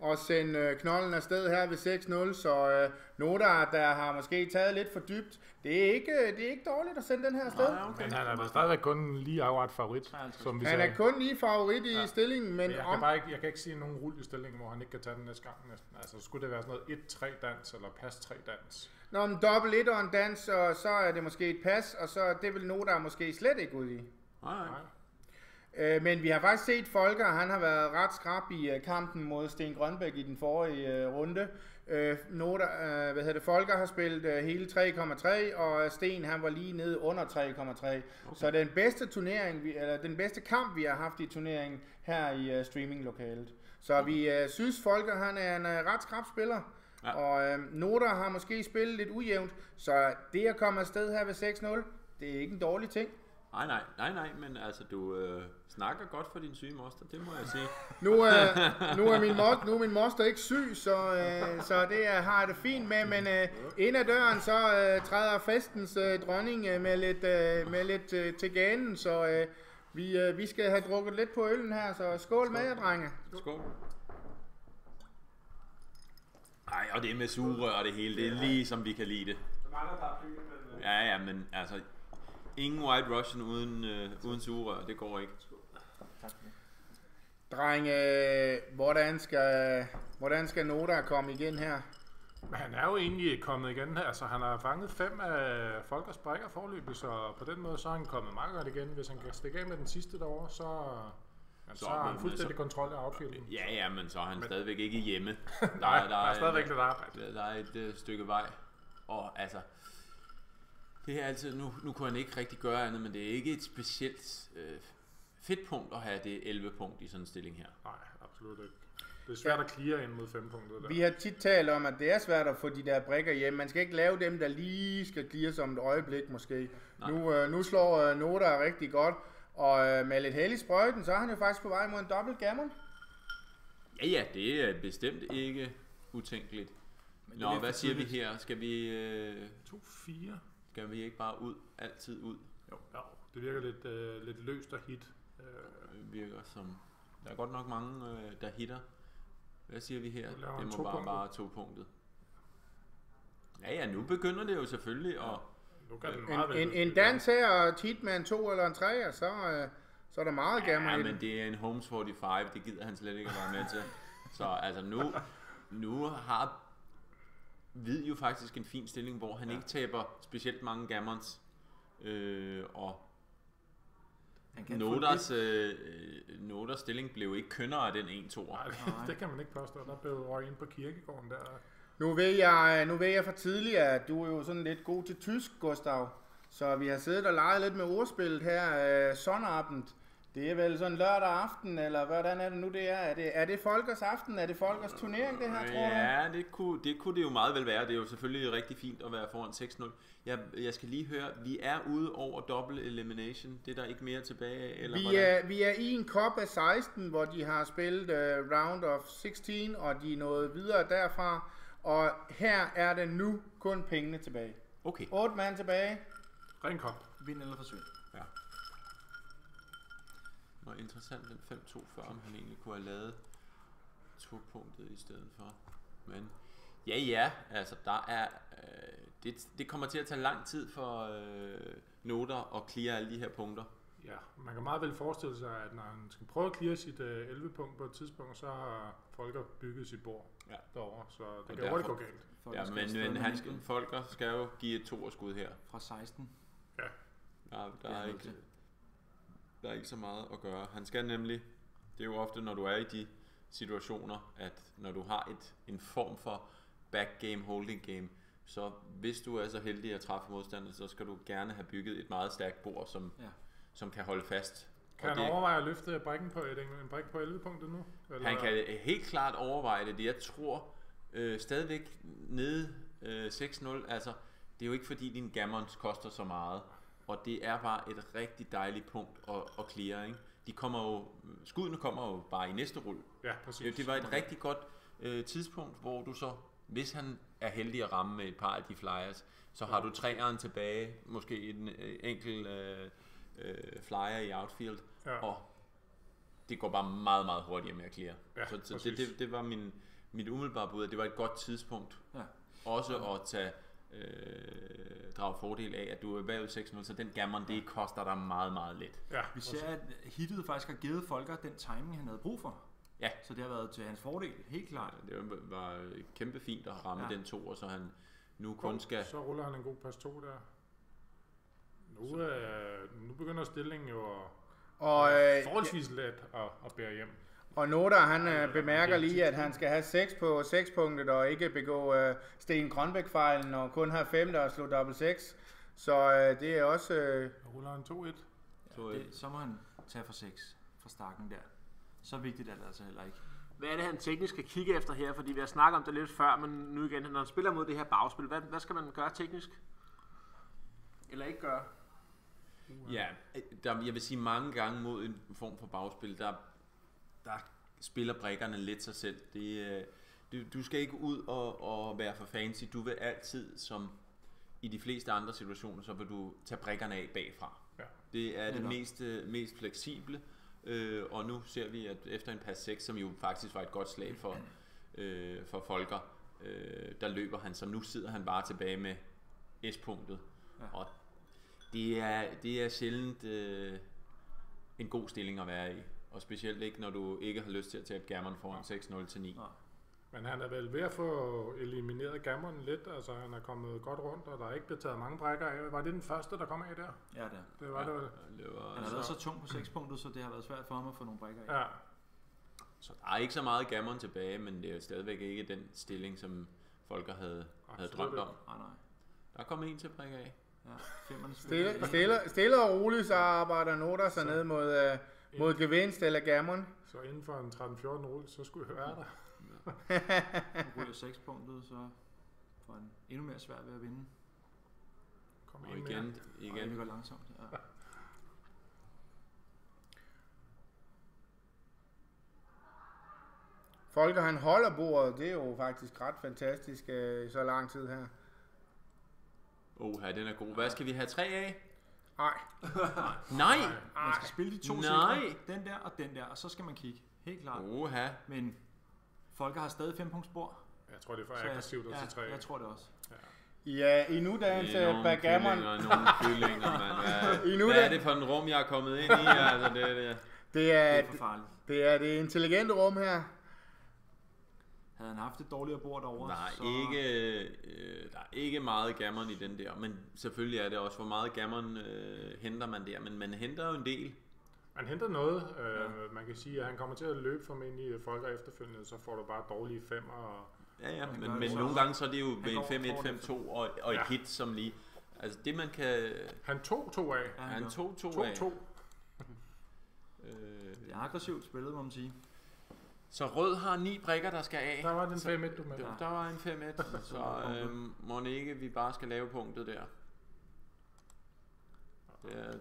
Speaker 1: og sende øh, knolden afsted her ved seks nul, så øh, Noda, der har måske taget lidt for dybt, det er ikke, det er ikke dårligt at sende den her afsted.
Speaker 2: Nej, okay. Men han er stadigvæk kun lige akkurat favorit, som vi
Speaker 1: Han
Speaker 2: sagde.
Speaker 1: er kun lige favorit i ja. stillingen, men
Speaker 2: jeg
Speaker 1: om...
Speaker 2: kan bare ikke, jeg kan ikke sige nogen rull i stillingen, hvor han ikke kan tage den næste gang næsten. Altså, skulle det være sådan noget et tre dans, eller pas tre dans?
Speaker 1: Når en dobbelt et og en dans, og så er det måske et pas, og så det vil Noda måske slet ikke ud i.
Speaker 4: Nej, nej.
Speaker 1: Øh, men vi har faktisk set Folker, han har været ret skrap i uh, kampen mod Sten Grønbæk i den forrige uh, runde. Uh, Noda, uh, hvad hedder det, Folker har spillet uh, hele tre komma tre, og Sten han var lige nede under tre komma tre. Okay. Så den bedste turnering, vi, eller den bedste kamp vi har haft i turneringen her i uh, streaminglokalet. Så okay. vi uh, synes Folker han er en uh, ret skrap spiller. Ja. Og uh, Noda har måske spillet lidt ujævnt, så det at komme afsted her ved seks nul, det er ikke en dårlig ting.
Speaker 4: Nej, nej, nej, nej, men altså, du øh, snakker godt for din syge moster, det må jeg sige.
Speaker 1: Nu, øh, nu, er min moster, nu er min moster ikke syg, så, øh, så det er, har jeg det fint med, men øh, ind ad døren, så øh, træder festens øh, dronning øh, med lidt, øh, med lidt øh, til ganen, så øh, vi, øh, vi skal have drukket lidt på øllen her, så skål, skål. med jer, drenge.
Speaker 4: Skål. Ej, og det med sugerør og det hele, det er lige som vi kan lide det. Ja, ja, men altså... Ingen White Russian uden, øh, uden sugerør, det går ikke.
Speaker 1: Drenge, hvordan skal, hvordan skal Noda komme igen her?
Speaker 2: Han er jo egentlig kommet igen her, altså han har fanget fem af Folkers brækker forløbet, så på den måde så er han kommet meget godt igen. Hvis han kan stikke af med den sidste derovre, så, ja, så, så har han fuldstændig så, kontrol af outfielden.
Speaker 4: Ja, ja, men så er han men, stadigvæk ikke hjemme.
Speaker 2: Der, Nej, der, der, er, der er stadigvæk lidt arbejde.
Speaker 4: Der, der er et uh, stykke vej, og altså... Det er altid, nu, nu kunne han ikke rigtig gøre andet, men det er ikke et specielt øh, fedt punkt at have det elleve punkt i sådan en stilling her.
Speaker 2: Nej, absolut ikke. Det er svært at clear ind mod fem punkter. Der.
Speaker 1: Vi har tit talt om, at det er svært at få de der brækker hjem. Man skal ikke lave dem, der lige skal clear som et øjeblik måske. Nu, øh, nu slår øh, Noda rigtig godt, og øh, med lidt held i sprøjten, så er han jo faktisk på vej mod en dobbelt gammon.
Speaker 4: Ja, ja, det er bestemt ikke utænkeligt. Nå, hvad siger vi her? Skal vi... Øh,
Speaker 2: to fire.
Speaker 4: Skal vi ikke bare ud, altid ud?
Speaker 2: Jo, jo. Det virker lidt, øh, lidt løst og hit.
Speaker 4: Øh, virker som... Der er godt nok mange, øh, der hitter. Hvad siger vi her? Det må bare bare to punktet. Ja, ja, nu begynder det jo selvfølgelig at...
Speaker 1: Ja. En, en, en dans her og et hit med en to eller en tre, og så, øh, så er der meget gammel.
Speaker 4: Ja, men det er en Holmes femogfyrre, det gider han slet ikke at være med til. Så altså nu, nu har... Hvid jo faktisk en fin stilling, hvor han ja. ikke taber specielt mange gammons. Øh, og Nodas, øh, Nodas stilling blev ikke kønnere af den en to.
Speaker 2: Nej, det kan man ikke påstå. Der blev røg ind på kirkegården der.
Speaker 1: Nu ved jeg, nu ved jeg for tidligt, at du er jo sådan lidt god til tysk, Gustav. Så vi har siddet og leget lidt med ordspillet her. Øh, Sonnabend. Det er vel sådan lørdag aften, eller hvordan er det nu det er? Er det, er det Folkers aften? Er det Folkers turnering det her, tror du?
Speaker 4: Ja, det kunne, det kunne det jo meget vel være. Det er jo selvfølgelig rigtig fint at være foran seks nul. Jeg, jeg skal lige høre, vi er ude over double elimination. Det er der ikke mere tilbage af, eller
Speaker 1: vi er, vi er i en cup af seksten, hvor de har spillet uh, round of seksten, og de er nået videre derfra. Og her er det nu kun pengene tilbage.
Speaker 4: Okay.
Speaker 1: otte mand tilbage.
Speaker 2: Ren cup.
Speaker 3: Vind eller forsvind.
Speaker 4: Ja. Nå, interessant den fem to før, om han egentlig kunne have lavet to punktet i stedet for. Men ja, ja, altså der er, øh, det, det kommer til at tage lang tid for øh, Noder at clear alle de her punkter.
Speaker 2: Ja, man kan meget vel forestille sig, at når han skal prøve at clear sit øh, elleve punkt på et tidspunkt, så har Folker bygget sit bord ja. derovre, så det og kan hurtigt gå galt.
Speaker 4: Ja, men, men han skal, Folker skal jo give et toerskud her.
Speaker 3: Fra seksten.
Speaker 2: Ja.
Speaker 4: Der, der er ikke... Der er ikke så meget at gøre. Han skal nemlig, det er jo ofte, når du er i de situationer, at når du har et, en form for back game, holding game, så hvis du er så heldig at træffe modstander, så skal du gerne have bygget et meget stærkt bord, som, ja. som kan holde fast.
Speaker 2: Kan han det, overveje at løfte brækken på et, en bræk på elleve punktet nu?
Speaker 4: Eller? Han kan helt klart overveje det. Jeg tror øh, stadigvæk nede øh, seks nul, altså det er jo ikke fordi din gammons koster så meget. Og det er bare et rigtig dejligt punkt at, at clear, ikke? De kommer jo, skuddene kommer jo bare i næste rulle.
Speaker 2: Ja, præcis.
Speaker 4: Det var et rigtig godt øh, tidspunkt, hvor du så, hvis han er heldig at ramme med et par af de flyers, så har du træeren tilbage, måske en øh, enkelt øh, øh, flyer i outfield, ja. og det går bare meget, meget hurtigere med at clear.
Speaker 2: Ja,
Speaker 4: så så det, det, det var min, mit umiddelbare bud, at det var et godt tidspunkt. Ja. Også at tage øh, drage fordel af, at du er bagud seks nul, så den gammon, det koster dig meget, meget lidt.
Speaker 3: Ja, vi ser, at hittet faktisk har givet Folker den timing, han havde brug for. Ja. Så det har været til hans fordel, helt klart.
Speaker 4: Ja, det var kæmpe fint at ramme ja. den to, og så han nu kun skal...
Speaker 2: Så ruller han en god pas to der. Nu, øh, nu begynder stillingen jo at og, øh, forholdsvis let at, at bære hjem.
Speaker 1: Og Noda, han øh, bemærker lige, at han skal have seks på seks punktet og ikke begå øh, Sten Grønbæk-fejlen og kun have fem der og slå dobbelt seks. Så øh, det er også... Øh,
Speaker 2: ruller han to et.
Speaker 3: Ja, det, så må han tage for seks fra stakken der. Så vigtigt er det altså heller ikke.
Speaker 5: Hvad er det, han teknisk skal kigge efter her? Fordi vi har snakket om det lidt før, men nu igen, når han spiller mod det her bagspil, hvad, hvad skal man gøre teknisk? Eller ikke gøre?
Speaker 4: Ja, der, jeg vil sige mange gange mod en form for bagspil, der, der spiller brikkerne lidt sig selv. Det, du, du skal ikke ud og, og være for fancy. Du vil altid, som i de fleste andre situationer, så vil du tage brikkerne af bagfra. Ja. Det er det, det mest, mest fleksible. Øh, og nu ser vi, at efter en pas seks, som jo faktisk var et godt slag for, øh, for Folker, øh, der løber han, så nu sidder han bare tilbage med S-punktet. Ja. Og det er, det er sjældent øh, en god stilling at være i. Og specielt ikke, når du ikke har lyst til at tabe gammon foran seks nul til ni. Ja.
Speaker 2: Men han er vel ved at få elimineret gammon lidt, altså han er kommet godt rundt, og der er ikke blevet taget mange brækker af. Var det den første, der kom af der?
Speaker 3: Ja, det,
Speaker 2: det var
Speaker 3: ja,
Speaker 2: det.
Speaker 3: det var, han har været så tung på seks punktet, så det har været svært for ham at få nogle brækker af.
Speaker 2: Ja.
Speaker 4: Så der er ikke så meget gammon tilbage, men det er stadigvæk ikke den stilling, som Folker havde, havde drømt om.
Speaker 3: Nej, nej.
Speaker 4: Der kom en til brække af.
Speaker 1: Ja, stille, stille, stille og roligt, så arbejder Noda sig ned mod, uh, mod gevinst eller gammon.
Speaker 2: Så inden for en tretten fjorten rulle, så skulle jeg være der.
Speaker 3: Nu ruller seks punktet, så får han endnu mere svært ved at vinde.
Speaker 4: Kom og igen, mere. igen. Og
Speaker 3: det går langsomt. Ja.
Speaker 1: Folker, han holder bordet, det er jo faktisk ret fantastisk i så lang tid her.
Speaker 4: Oha, den er god. Hvad skal vi have tre af?
Speaker 1: Nej.
Speaker 4: Nej.
Speaker 3: Man skal spille de to sikre. Den der og den der, og så skal man kigge. Helt klart.
Speaker 4: Oha.
Speaker 3: Men Folker har stadig fem punkts spor.
Speaker 2: Jeg tror, det er for aggressivt at
Speaker 3: ja,
Speaker 2: til tre.
Speaker 3: Jeg tror det også.
Speaker 1: Ja, ja i nudagens backgammon.
Speaker 4: Nogle kyllinger, mand. Hvad, hvad er det for en rum, jeg er kommet ind i? Altså, det, det,
Speaker 1: det, er,
Speaker 3: det er for farligt.
Speaker 1: Det er det intelligente rum her.
Speaker 3: Havde han haft et dårligere bord derovre?
Speaker 4: Der er, så... ikke, øh, der er ikke meget gammon i den der, men selvfølgelig er det også, hvor meget gammon øh, henter man der, men man henter jo en del.
Speaker 2: Man henter noget. Øh, ja. Man kan sige, at han kommer til at løbe formentlig Folker efterfølgende, så får du bare dårlige femmer. Og
Speaker 4: ja, ja, men, men nogle gange så er det jo med en fem et, fem to og, og et ja. hit som lige. Altså det man kan...
Speaker 2: Han tog to af.
Speaker 4: Ja, han tog to,
Speaker 2: to
Speaker 4: af.
Speaker 2: To.
Speaker 3: øh, det er aggressivt spillet, må man sige.
Speaker 4: Så rød har ni brikker, der skal af.
Speaker 2: Der var den fem et, du med.
Speaker 4: Der, der var en fem et, så øhm, må ikke vi bare skal lave punktet der. Det er...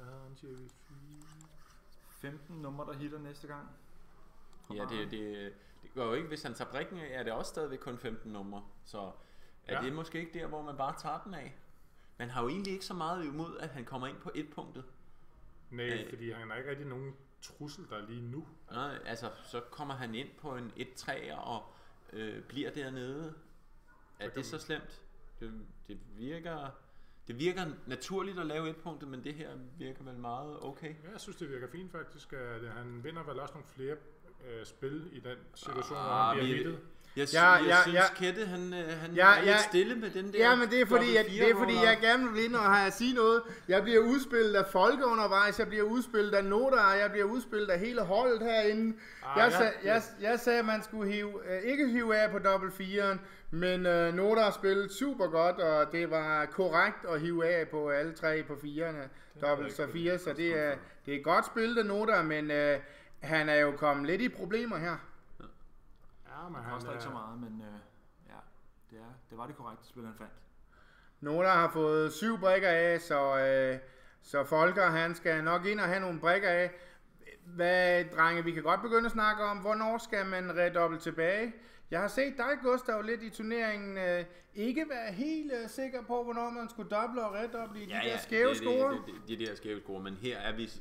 Speaker 3: femten nummer, der hitter næste gang.
Speaker 4: Kom ja, det, det, det går jo ikke. Hvis han tager brikken af, er det også stadigvæk kun femten numre. Så er ja. det måske ikke der, hvor man bare tager den af. Man har jo egentlig ikke så meget imod, at han kommer ind på et punktet.
Speaker 2: Nej, Æh, fordi han har ikke rigtig nogen trussel der lige nu.
Speaker 4: Nej, altså så kommer han ind på en et tre og øh, bliver dernede. Er det så slemt? Det, det virker... Det virker naturligt at lave et punkt, men det her virker vel meget okay.
Speaker 2: Ja, jeg synes, det virker fint faktisk. Han vinder vel også nogle flere øh, spil i den situation, ah, hvor han bliver hittet.
Speaker 4: Jeg, ja, jeg ja, synes, ja. Kette, han, han
Speaker 1: ja,
Speaker 4: er lidt
Speaker 1: ja,
Speaker 4: stille med den der.
Speaker 1: Ja, men det er fordi, jeg, det er, fordi jeg gerne vil ind og have at sige noget. Jeg bliver udspillet af Folker undervejs, jeg bliver udspillet af Noda, jeg bliver udspillet af hele holdet herinde. Ah, jeg, ja, sag, jeg, jeg sagde, at man skulle hive, øh, ikke hive af på dobbelt firen, men øh, Noda har spillet super godt, og det var korrekt at hive af på alle tre på firerne, dobbelt så fire, så det er, det er godt spillet af Noda, men øh, han er jo kommet lidt i problemer her.
Speaker 3: Ja, men det koster ikke så meget, men øh, ja, det, er, det var det korrekte spil, han fandt.
Speaker 1: Noda har fået syv brikker af, så, øh, så Folker, han skal nok ind og have nogle brikker af. Hvad, drenge, vi kan godt begynde at snakke om, hvornår skal man redoble tilbage? Jeg har set dig, Gustav, lidt i turneringen, øh, ikke være helt øh, sikker på, hvornår man skulle doble og redoble i
Speaker 4: ja,
Speaker 1: de
Speaker 4: ja,
Speaker 1: der skæve
Speaker 4: det,
Speaker 1: score.
Speaker 4: Det, det, det, de der skæve score, men her er vi,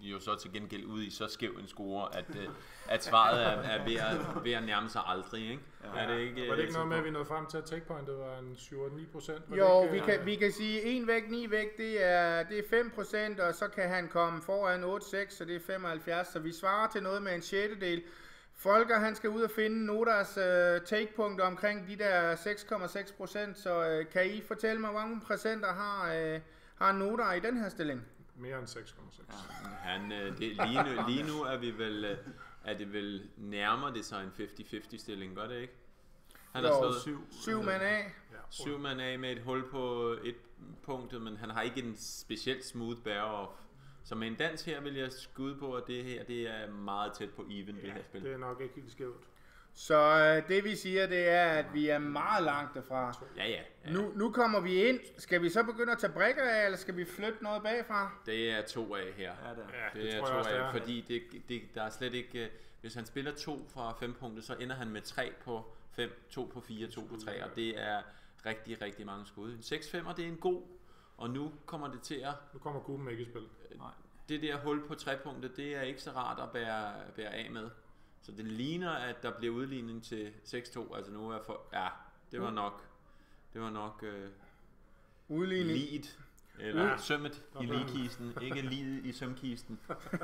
Speaker 4: jo så til gengæld ude i så skæv en score, at, øh, at svaret er, er ved, at, ved at nærme sig aldrig, ikke?
Speaker 2: Ja. Er det ikke, var det ikke noget med, at vi nåede frem til, at takepointet var en syv til ni procent?
Speaker 1: Jo, vi kan, vi kan sige, en væk, ni væk, det er, det er fem procent, og så kan han komme foran otte seks, så det er femoghalvfjerds, så vi svarer til noget med en sjettedel. Folker, han skal ud og finde Nodas øh, takepunkter omkring de der seks komma seks procent, så øh, kan I fortælle mig, hvor mange procenter har, øh, har Noda i den her stilling?
Speaker 2: Mere end seks komma seks.
Speaker 4: Ja, han, øh, det, lige, nu, lige nu er vi vel, øh, er det vel nærmere det så en halvtreds halvtreds stilling, gør det ikke? Han har slået
Speaker 1: syv, syv mand af.
Speaker 4: Ja, syv mand af med et hul på et punktet, men han har ikke en specielt smooth bear-off. Så med en dans her vil jeg skyde på, at det her det er meget tæt på even, ja, det her spil.
Speaker 2: Det er nok ikke helt skævt.
Speaker 1: Så øh, det vi siger, det er, at vi er meget langt derfra.
Speaker 4: Ja, ja. ja.
Speaker 1: Nu, nu kommer vi ind. Skal vi så begynde at tage brækker af, eller skal vi flytte noget bagfra?
Speaker 4: Det er to af her.
Speaker 2: Ja, det, ja,
Speaker 4: det, det er to af, er. Fordi det, det, der er slet ikke... Hvis han spiller to fra fem punkter, så ender han med tre på fem, to på fire, to på tre, og det er rigtig, rigtig mange skud. En seks femmer, det er en god, og nu kommer det til at...
Speaker 2: Nu kommer Kuben ikke i spil.
Speaker 4: Nej. Det der hul på tre punkter, det er ikke så rart at bære, bære af med. Så det ligner, at der bliver udligning til seks to. Altså nu er for... Ja, det var nok... Det var nok... Øh,
Speaker 1: udligning.
Speaker 4: Liget. Eller ja. Sømmet i ligkisten. Ikke liget i sømkisten.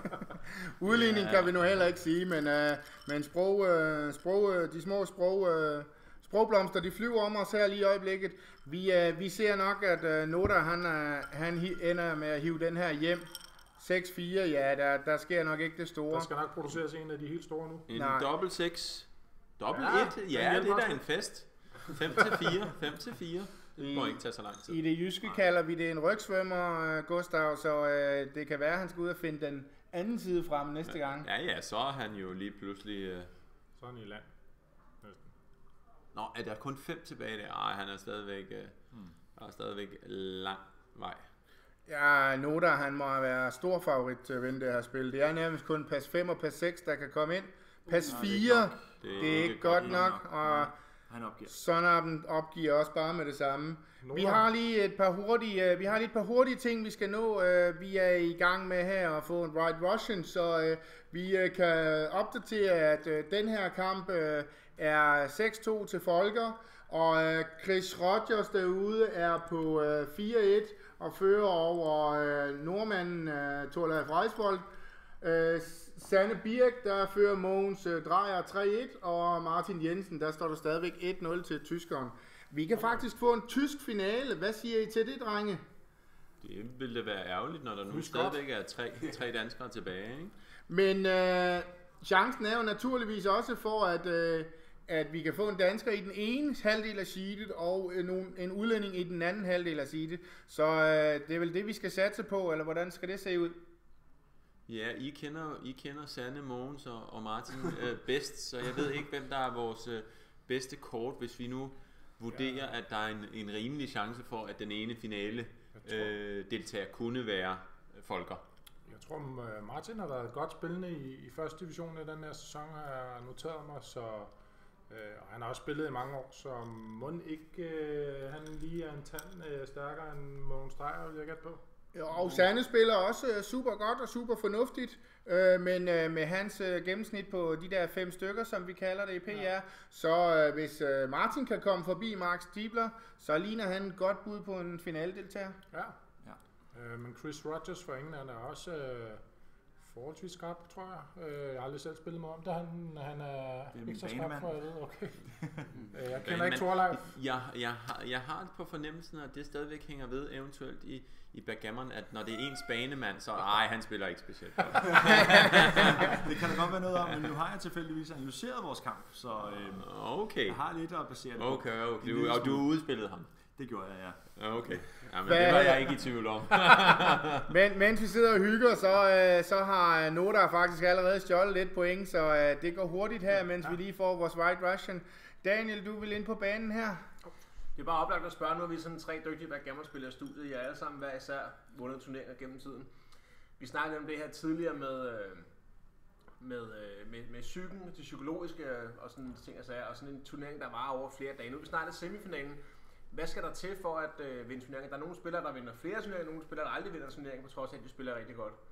Speaker 1: Udligning ja. Kan vi nu heller ikke sige, men, uh, men sprog, uh, sprog, uh, de små sprog... Uh, sprogblomster, de flyver om os her lige i øjeblikket. Vi, uh, vi ser nok, at uh, Noda, han, uh, han ender med at hive den her hjem. seks fire, ja, der, der sker nok ikke det store.
Speaker 2: Der skal nok produceres en af de helt store nu.
Speaker 4: En Nej. dobbelt seks. Dobbelt ja, et, ja, det er da en fest. fem til fire, fem til fire. Det må ikke tage så lang tid.
Speaker 1: I det jyske Nej. Kalder vi det en rygsvømmer, Gustav, så øh, det kan være, at han skal ud og finde den anden side frem næste
Speaker 4: ja,
Speaker 1: gang.
Speaker 4: Ja, ja, så er han jo lige pludselig... Øh...
Speaker 2: Så er han i land. Næsten.
Speaker 4: Nå, er der kun fem tilbage der? Ej, han er stadigvæk, øh, hmm. er stadigvæk lang vej.
Speaker 1: Ja, Noda, han må være stor favorit til at vinde det her spil. Det er nærmest kun pas fem og pas seks, der kan komme ind. Pas fire, det er, det er, det er ikke godt, godt nok, nok. Og
Speaker 3: han opgiver.
Speaker 1: Sonarben opgiver også bare med det samme. Noda. Vi har lige et par hurtige, vi har lige et par hurtige ting, vi skal nå. Vi er i gang med her at få en White Russian, så vi kan opdatere, at den her kamp er seks to til Folker, og Chris Rogers derude er på fire et og fører over øh, nordmanden øh, Torleif Reisvold. Øh, Sanne Birk, der fører Mogens øh, Drejer tre et, og Martin Jensen, der står der stadigvæk et nul til tyskeren. Vi kan faktisk få en tysk finale. Hvad siger I til det, drenge?
Speaker 4: Det ville da være ærgerligt, når der nu stadigvæk er tre, tre danskere tilbage, ikke?
Speaker 1: Men øh, chancen er jo naturligvis også for, at... Øh, at vi kan få en dansker i den ene halvdel af seedet, og en, en udlænding i den anden halvdel af seedet. Så øh, det er vel det, vi skal satse på, eller hvordan skal det se ud?
Speaker 4: Ja, I kender, I kender Sanne, Mogens og, og Martin øh, bedst, så jeg ved ikke, hvem der er vores øh, bedste kort, hvis vi nu vurderer, ja. At der er en, en rimelig chance for, at den ene finale øh, deltager kunne være øh, Folker.
Speaker 2: Jeg tror, Martin har været godt spillende i, i første division i den her sæson, har jeg noteret mig, så... Uh, han har også spillet i mange år, så må ikke uh, han lige er en tand uh, stærkere end Mogens Drejer, vil jeg gætte på.
Speaker 1: Og Sanne spiller også uh, super godt og super fornuftigt, uh, men uh, med hans uh, gennemsnit på de der fem stykker, som vi kalder det i P R, ja. Så uh, hvis uh, Martin kan komme forbi Mark Stiebler, så ligner han et godt bud på en finaledeltager.
Speaker 2: Ja, ja. Uh, men Chris Rogers for England er også... Uh, forholdsvis skarp, tror jeg. Jeg har aldrig selv spillet mig om det. Han, han er, er ikke så skarp, for jeg ved. Okay. Jeg kender ikke Torleif.
Speaker 4: Jeg, jeg, har, jeg har det på fornemmelsen, at det stadigvæk hænger ved, eventuelt i, i backgammon, at når det er ens banemand, så ej, han spiller ikke specielt.
Speaker 3: Det kan der godt være noget om, men nu har jeg tilfældigvis analyseret vores kamp, så øhm,
Speaker 4: okay.
Speaker 3: Jeg har lidt at basere det
Speaker 4: okay, på. Okay, du, og du udspillede ham?
Speaker 3: Det gjorde jeg, ja.
Speaker 4: Okay. Ja, men det var jeg ikke i tvivl om.
Speaker 1: men mens vi sidder og hygger, så, øh, så har Noda faktisk allerede stjålet lidt point, så øh, det går hurtigt her, mens ja. Vi lige får vores White Russian. Daniel, du vil ind på banen her.
Speaker 5: Det er bare oplagt at spørge, nu er vi sådan tre dygtige backgammon-spillere i studiet. I er alle sammen hver især vundet turneringer gennem tiden. Vi snakkede om det her tidligere med, øh, med, øh, med, med psyken, det psykologiske og sådan ting og sager, og sådan en turnering, der var over flere dage. Nu er vi snart i semifinalen. Hvad skal der til for at øh, vinde turneringen? Der er nogle spillere, der vinder flere turneringer, nogle spillere, der aldrig vinder turneringen, på trods af, at de spiller rigtig godt.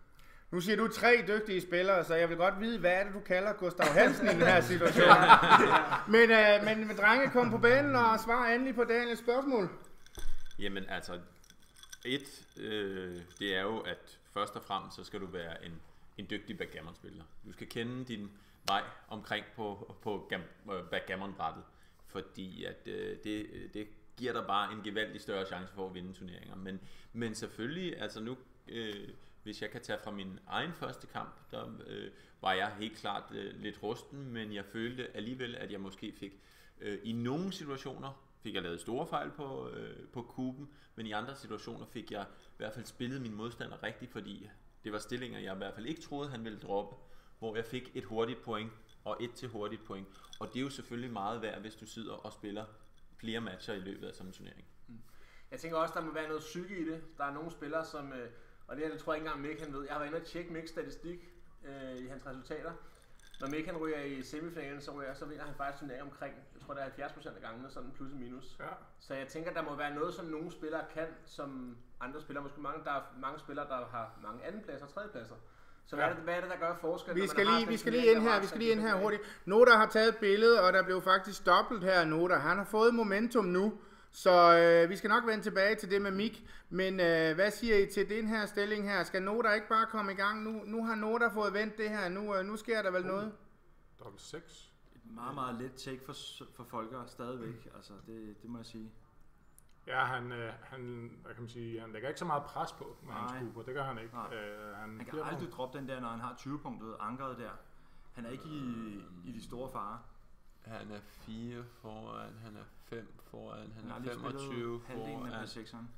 Speaker 1: Nu siger du tre dygtige spillere, så jeg vil godt vide, hvad er det, du kalder Gustav Hansen i den her situation. men, øh, men, men drenge, kom på banen og svar endelig på Daniels spørgsmål.
Speaker 4: Jamen altså, et, øh, det er jo, at først og fremmest, så skal du være en, en dygtig backgammon-spiller. Du skal kende din vej omkring på, på backgammon-brættet, fordi at, øh, det, det giver dig bare en gevaldig større chance for at vinde turneringer. Men, men selvfølgelig, altså nu, øh, hvis jeg kan tage fra min egen første kamp, der øh, var jeg helt klart øh, lidt rusten, men jeg følte alligevel, at jeg måske fik øh, i nogle situationer, fik jeg lavet store fejl på, øh, på kuben, men i andre situationer fik jeg i hvert fald spillet min modstander rigtigt, fordi det var stillinger, jeg i hvert fald ikke troede, han ville droppe, hvor jeg fik et hurtigt point og et til hurtigt point. Og det er jo selvfølgelig meget værd, hvis du sidder og spiller flere matcher i løbet af sådan en turnering.
Speaker 5: Jeg tænker også, der må være noget psyke i det. Der er nogle spillere, som, øh, og det, her, det tror jeg ikke engang Mick han ved. Jeg har været inde og tjekke Micks statistik øh, i hans resultater. Når Mick han ryger i semifinalen, så, ryger, så vinder han faktisk turnering omkring, jeg tror det er halvfjerds procent af gangene, sådan plus og minus.
Speaker 2: Ja.
Speaker 5: Så jeg tænker, der må være noget, som nogle spillere kan, som andre spillere, måske mange, der er mange spillere, der har mange andenpladser og tredjepladser. Så hvad, ja. er det, hvad er det, der gør forskel?
Speaker 1: Vi skal lige, vi skal lige ind her, vi skal lige ind her hurtigt. Nota har taget et billede, og der blev faktisk dobbelt her Nota. Han har fået momentum nu, så øh, vi skal nok vende tilbage til det med Mick. Men øh, hvad siger I til den her stilling her? Skal Nota ikke bare komme i gang? Nu, nu har Nota fået vendt det her, nu, øh, nu sker der vel uh. noget?
Speaker 2: Dobbelt seks.
Speaker 3: Et meget, meget let take for, for Folker stadigvæk, altså det, det må jeg sige.
Speaker 2: Ja, han, øh, han, hvad kan man sige, han lægger ikke så meget pres på med hans kuber, det gør han ikke. Øh,
Speaker 3: han, han kan aldrig nogle... droppe den der, når han har tyve-punktet ankeret der. Han er ikke i, i de store farer.
Speaker 4: Han er fire foran, han er fem foran, han, han er femogtyve foran.
Speaker 3: Af sekseren.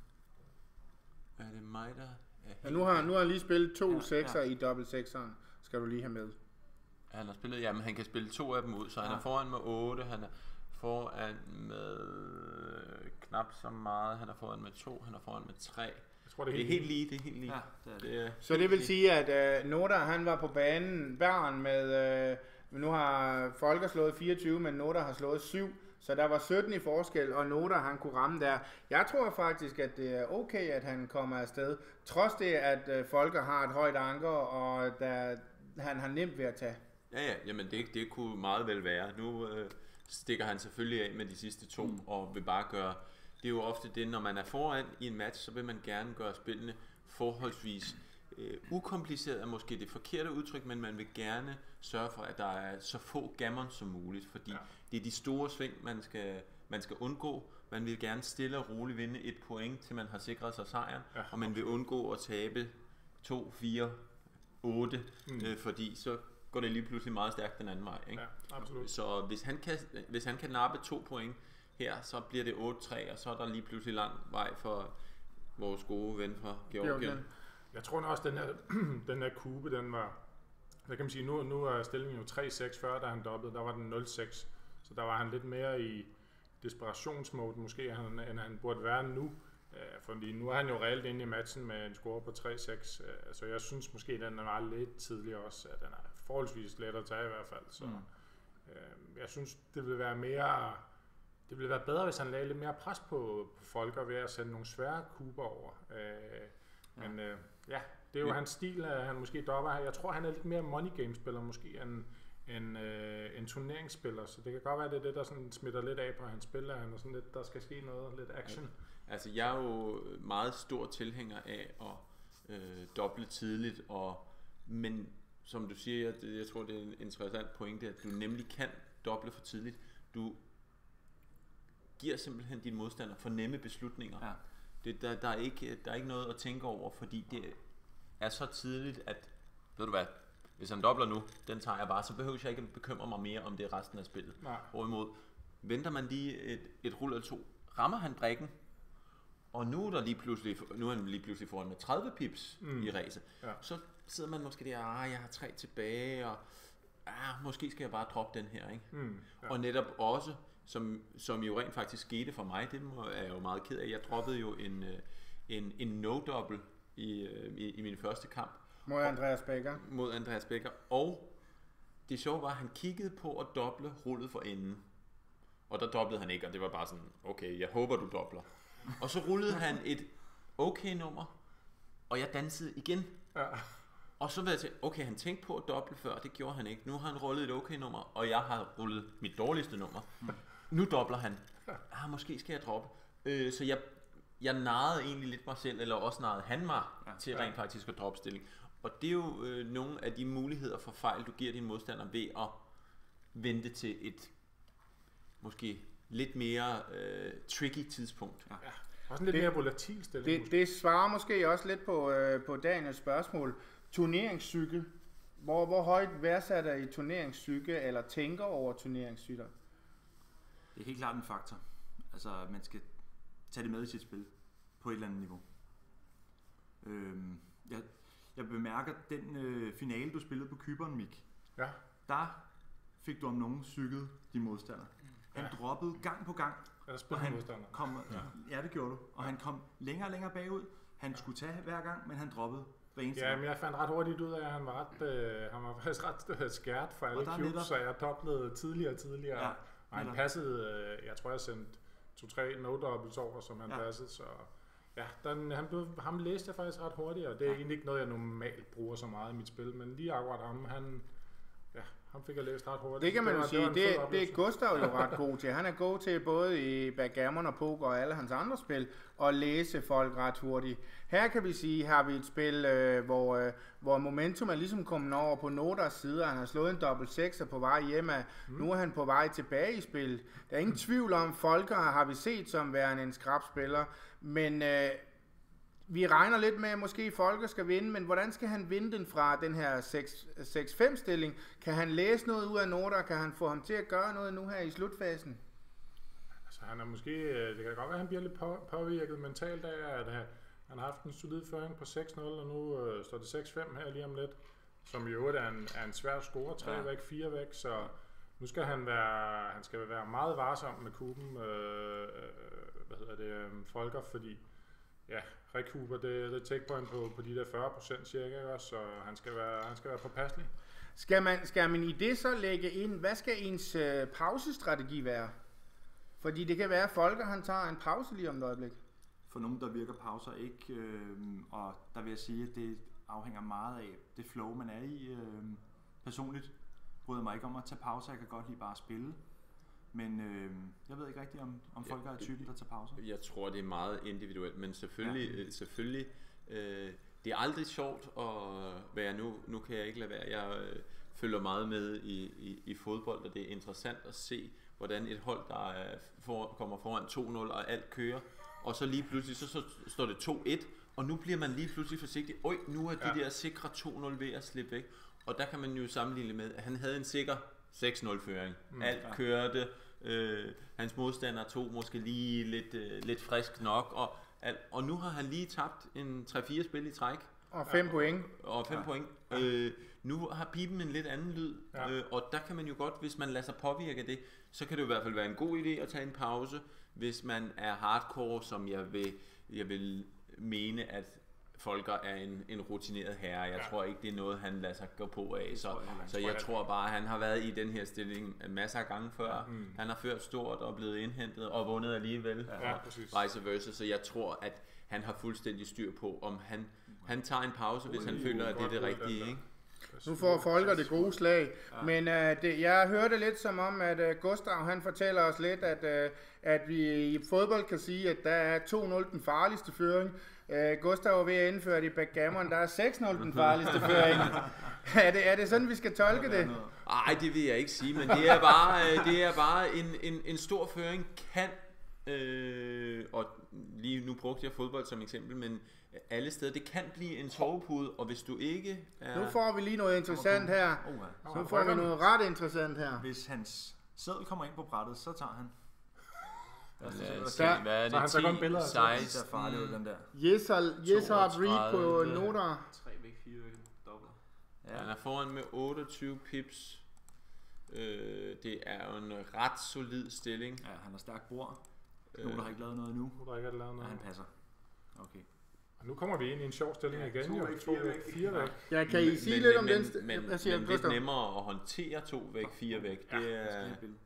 Speaker 4: Er det mig, der er
Speaker 1: ja, nu, har, nu har han lige spillet to ja, sekser ja. i dobbelt sekseren, skal du lige have med.
Speaker 4: Han har spillet, jamen han kan spille to af dem ud, så han ja. er foran med otte, han er foran med knap så meget, han er foran med to, han er foran med tre. Jeg tror, det er, det er helt lige, det er helt lige. Ja,
Speaker 3: det er det.
Speaker 4: Det er
Speaker 1: så det vil lige. sige, at uh, Nota han var på banen, Bern med, uh, nu har Folker slået fireogtyve, men Nota har slået syv, så der var sytten i forskel, og Nota han kunne ramme der. Jeg tror faktisk, at det er okay, at han kommer afsted, trods det, at uh, Folker har et højt anker, og der, han har nemt ved at tage.
Speaker 4: Ja, ja, jamen det, det kunne meget vel være. Nu øh, stikker han selvfølgelig af med de sidste to, mm. og vil bare gøre, det er jo ofte det, når man er foran i en match, så vil man gerne gøre spillene forholdsvis øh, ukompliceret, er måske det forkerte udtryk, men man vil gerne sørge for, at der er så få gammon som muligt, fordi ja. det er de store sving, man skal, man skal undgå. Man vil gerne stille og roligt vinde et point, til man har sikret sig sejren, ja, og man vil undgå at tabe to, fire, otte, mm. øh, fordi så går det lige pludselig meget stærkt den anden vej. Ikke?
Speaker 2: Ja, absolut.
Speaker 4: Så hvis han, kan, hvis han kan nappe to point her, så bliver det otte tre, og så er der lige pludselig lang vej for vores gode ven fra Georgien.
Speaker 2: Jeg tror også, den her, den her kube, den var, hvad kan man sige, nu, nu er stillingen jo tre seks, før da han dobbede, der var den nul seks, så der var han lidt mere i desperationsmode, måske, end han burde være nu. Fordi nu er han jo reelt inde i matchen med en score på tre seks, så jeg synes måske, den var lidt tidligere også. Den er forholdsvis let at tage i hvert fald. Så mm. øh, jeg synes, det ville være mere, det ville være bedre, hvis han lagde lidt mere pres på, på Folker ved at sende nogle svære kuber over. Øh, ja. Men øh, ja, det er jo ja. hans stil, at han måske dopper her. Jeg tror, han er lidt mere money game spiller måske end en, øh, en turneringsspiller, så det kan godt være, det er det, der sådan smitter lidt af på hans spil, at han er sådan lidt, der skal ske noget, lidt action.
Speaker 4: Ja. Altså, jeg er jo meget stor tilhænger af at øh, doble tidligt, og, men som du siger, jeg, jeg tror, det er en interessant pointe, at du nemlig kan doble for tidligt. Du giver simpelthen din modstander for nemme beslutninger. Ja. Det, der, der, er ikke, der er ikke noget at tænke over, fordi det er så tidligt, at ved du hvad, hvis han dobler nu, den tager jeg bare, så behøver jeg ikke bekymre mig mere om det resten af spillet. Hvorimod, venter man lige et, et rulle eller to, rammer han brikken, og nu er, der lige pludselig, nu er han lige pludselig foran med tredive pips mm. i ræset. Ja. Så sidder man måske der, ah, jeg har tre tilbage, og ah, måske skal jeg bare droppe den her. Ikke? Mm. Ja. Og netop også, som, som jo rent faktisk skete for mig, det må, er jeg jo meget ked af. Jeg droppede jo en, en, en no-double i, i, i min første kamp.
Speaker 1: Mod Andreas Becker.
Speaker 4: Mod Andreas Becker. Og det sjove var, at han kiggede på at doble rullet for enden. Og der doblede han ikke, og det var bare sådan, okay, jeg håber du dobler. Og så rullede han et okay nummer, og jeg dansede igen. Ja. Og så var jeg til, okay, han tænkte på at doble før, det gjorde han ikke. Nu har han rullet et okay nummer, og jeg har rullet mit dårligste nummer. Mm. Nu dobler han. Ah, måske skal jeg droppe. Øh, så jeg, jeg narrede egentlig lidt mig selv, eller også narrede han mig ja. til rent faktisk at droppe stilling. Og det er jo øh, nogle af de muligheder for fejl, du giver din modstander ved at vente til et måske lidt mere øh, tricky tidspunkt.
Speaker 2: Ja. Ja. Også en lidt
Speaker 1: det,
Speaker 2: mere volatil stilling.
Speaker 1: Det, det svarer måske også lidt på, øh, på Daniels spørgsmål. Turneringspsyke. Hvor, hvor højt værdsætter I turneringspsyke, eller tænker over turneringspsyke?
Speaker 3: Det er helt klart en faktor. Altså, man skal tage det med i sit spil på et eller andet niveau. Øhm, jeg, jeg bemærker den øh, finale, du spillede på Cypern, Mik.
Speaker 2: Ja.
Speaker 3: Der fik du om nogen psyket din modstander. Han ja. droppede gang på gang.
Speaker 2: Ja, der spillede han modstander.
Speaker 3: Kom, ja. ja, det gjorde du. Og ja. han kom længere og længere bagud. Han skulle tage hver gang, men han droppede hver eneste
Speaker 2: Ja, men jeg fandt ret hurtigt ud af, at han var, ret, øh, han var faktisk ret øh, skært for alle cubes, så jeg toplede tidligere og tidligere. Ja, og han passede, øh, jeg tror jeg sendte to-tre no-doubles over, som han ja. passede, så ja, den, han blev, ham læste jeg faktisk ret hurtigt, og det er ja. egentlig ikke noget, jeg normalt bruger så meget i mit spil, men lige akkurat ham, han, ja, ham fik jeg læst ret hurtigt.
Speaker 1: Det kan man jo sige, det, det, det er Gustav jo ret god til. Han er god til både i backgammon og poker og alle hans andre spil, at læse folk ret hurtigt. Her kan vi sige, har vi et spil, øh, hvor, øh, hvor momentum er ligesom kommet over på Nodars side, han har slået en dobbelt sekser på vej hjem af. Mm. Nu er han på vej tilbage i spillet. Der er ingen tvivl om, Folker har vi set som værende en skrab spiller, men øh, vi regner lidt med, at måske Folker skal vinde, men hvordan skal han vinde den fra den her seks fem stilling? Kan han læse noget ud af Nodar? Kan han få ham til at gøre noget nu her i slutfasen?
Speaker 2: Altså han er måske, det kan godt være, at han bliver lidt påvirket mentalt af, at han har haft en solid føring på seks nul, og nu øh, står det seks fem her lige om lidt, som i øvrigt er en, er en svær score, tre ja. væk, fire væk, så nu skal han være, han skal være meget varsom med kuben, øh, hvad hedder det, øh, Folker, fordi ja, recuper, det, det er take point på, på de der fyrre procent cirka, også, så han skal være, han skal være påpasselig.
Speaker 1: Skal man, skal man i det så lægge ind, hvad skal ens øh, pausestrategi være? Fordi det kan være, at Folker han tager en pause lige om et øjeblik.
Speaker 3: For nogen, der virker pauser ikke, øh, og der vil jeg sige, at det afhænger meget af det flow, man er i. Øh, personligt bryder mig ikke om at tage pauser, jeg kan godt lide bare at spille. Men øh, jeg ved ikke rigtigt, om, om folk ja, er typen, der tager pauser.
Speaker 4: Jeg tror, det er meget individuelt, men selvfølgelig, ja. selvfølgelig øh, det er aldrig sjovt at være nu. Nu kan jeg ikke lade være. Jeg øh, følger meget med i, i, i fodbold, og det er interessant at se, hvordan et hold, der er for, kommer foran to nul, og alt kører, og så lige pludselig, så, så står det to et, og nu bliver man lige pludselig forsigtig. Øj, nu er de ja. der sikre to nul ved at slippe væk. Og der kan man jo sammenligne med, at han havde en sikker seks nul føring. Mm, alt ja. kørte, øh, hans modstander tog måske lige lidt, øh, lidt frisk nok, og, alt, og nu har han lige tabt en tre fire spil i træk.
Speaker 1: Og fem ja, point.
Speaker 4: Og, og fem ja. point. Ja. Øh, nu har pipen en lidt anden lyd, ja. øh, og der kan man jo godt, hvis man lader sig påvirke det, så kan det i hvert fald være en god idé at tage en pause, hvis man er hardcore, som jeg vil, jeg vil mene, at Folker er en, en rutineret herre. Jeg ja. tror ikke, det er noget, han lader sig gå på af. Så, jeg, så jeg tror bare, at han har været i den her stilling masser af gange før. Mm. Han har ført stort og blevet indhentet og vundet alligevel. Ja, og vice versa. Så jeg tror, at han har fuldstændig styr på, om han, han tager en pause, hvis han føler, at det er det rigtige. Ikke?
Speaker 1: Nu får Folker det gode slag, ja. men uh, det, jeg hørte lidt som om, at uh, Gustav han fortæller os lidt, at, uh, at vi i fodbold kan sige, at der er to nul den farligste føring. Uh, Gustav er ved at indføre det i backgammon, der er seks nul den farligste føring. er, det, er det sådan, vi skal tolke det?
Speaker 4: Nej, det vil jeg ikke sige, men det er bare, det er bare en, en, en stor føring kan, øh, og lige nu brugte jeg fodbold som eksempel, men alle steder, det kan blive en sovepude, og hvis du ikke er...
Speaker 1: Nu får vi lige noget interessant her. Så får vi noget ret interessant her.
Speaker 3: Hvis hans seddel kommer ind på brættet, så tager han.
Speaker 4: Lad os se, hvad er det?
Speaker 2: Så han så kun billeder.
Speaker 3: seksten, der farlig ud, den der.
Speaker 1: Yeshard Reed på Nodar.
Speaker 5: tre væk, fire væk, dobbelt.
Speaker 4: Ja. Han er foran med otteogtyve pips. Øh, det er jo en ret solid stilling.
Speaker 3: Ja, han har stærkt bord. Nogen, der har ikke lavet noget nu.
Speaker 2: Nu der ikke har lavet noget.
Speaker 3: Ja, han passer. Okay.
Speaker 2: Og nu kommer vi ind i en sjov stilling ja, igen.
Speaker 5: To væk, fire væk.
Speaker 2: Fire væk.
Speaker 1: Ja, kan I sige men, lidt om
Speaker 4: men,
Speaker 1: den stilling?
Speaker 4: Men, men, men lidt nemmere at håndtere to væk, fire væk. Ja, det er...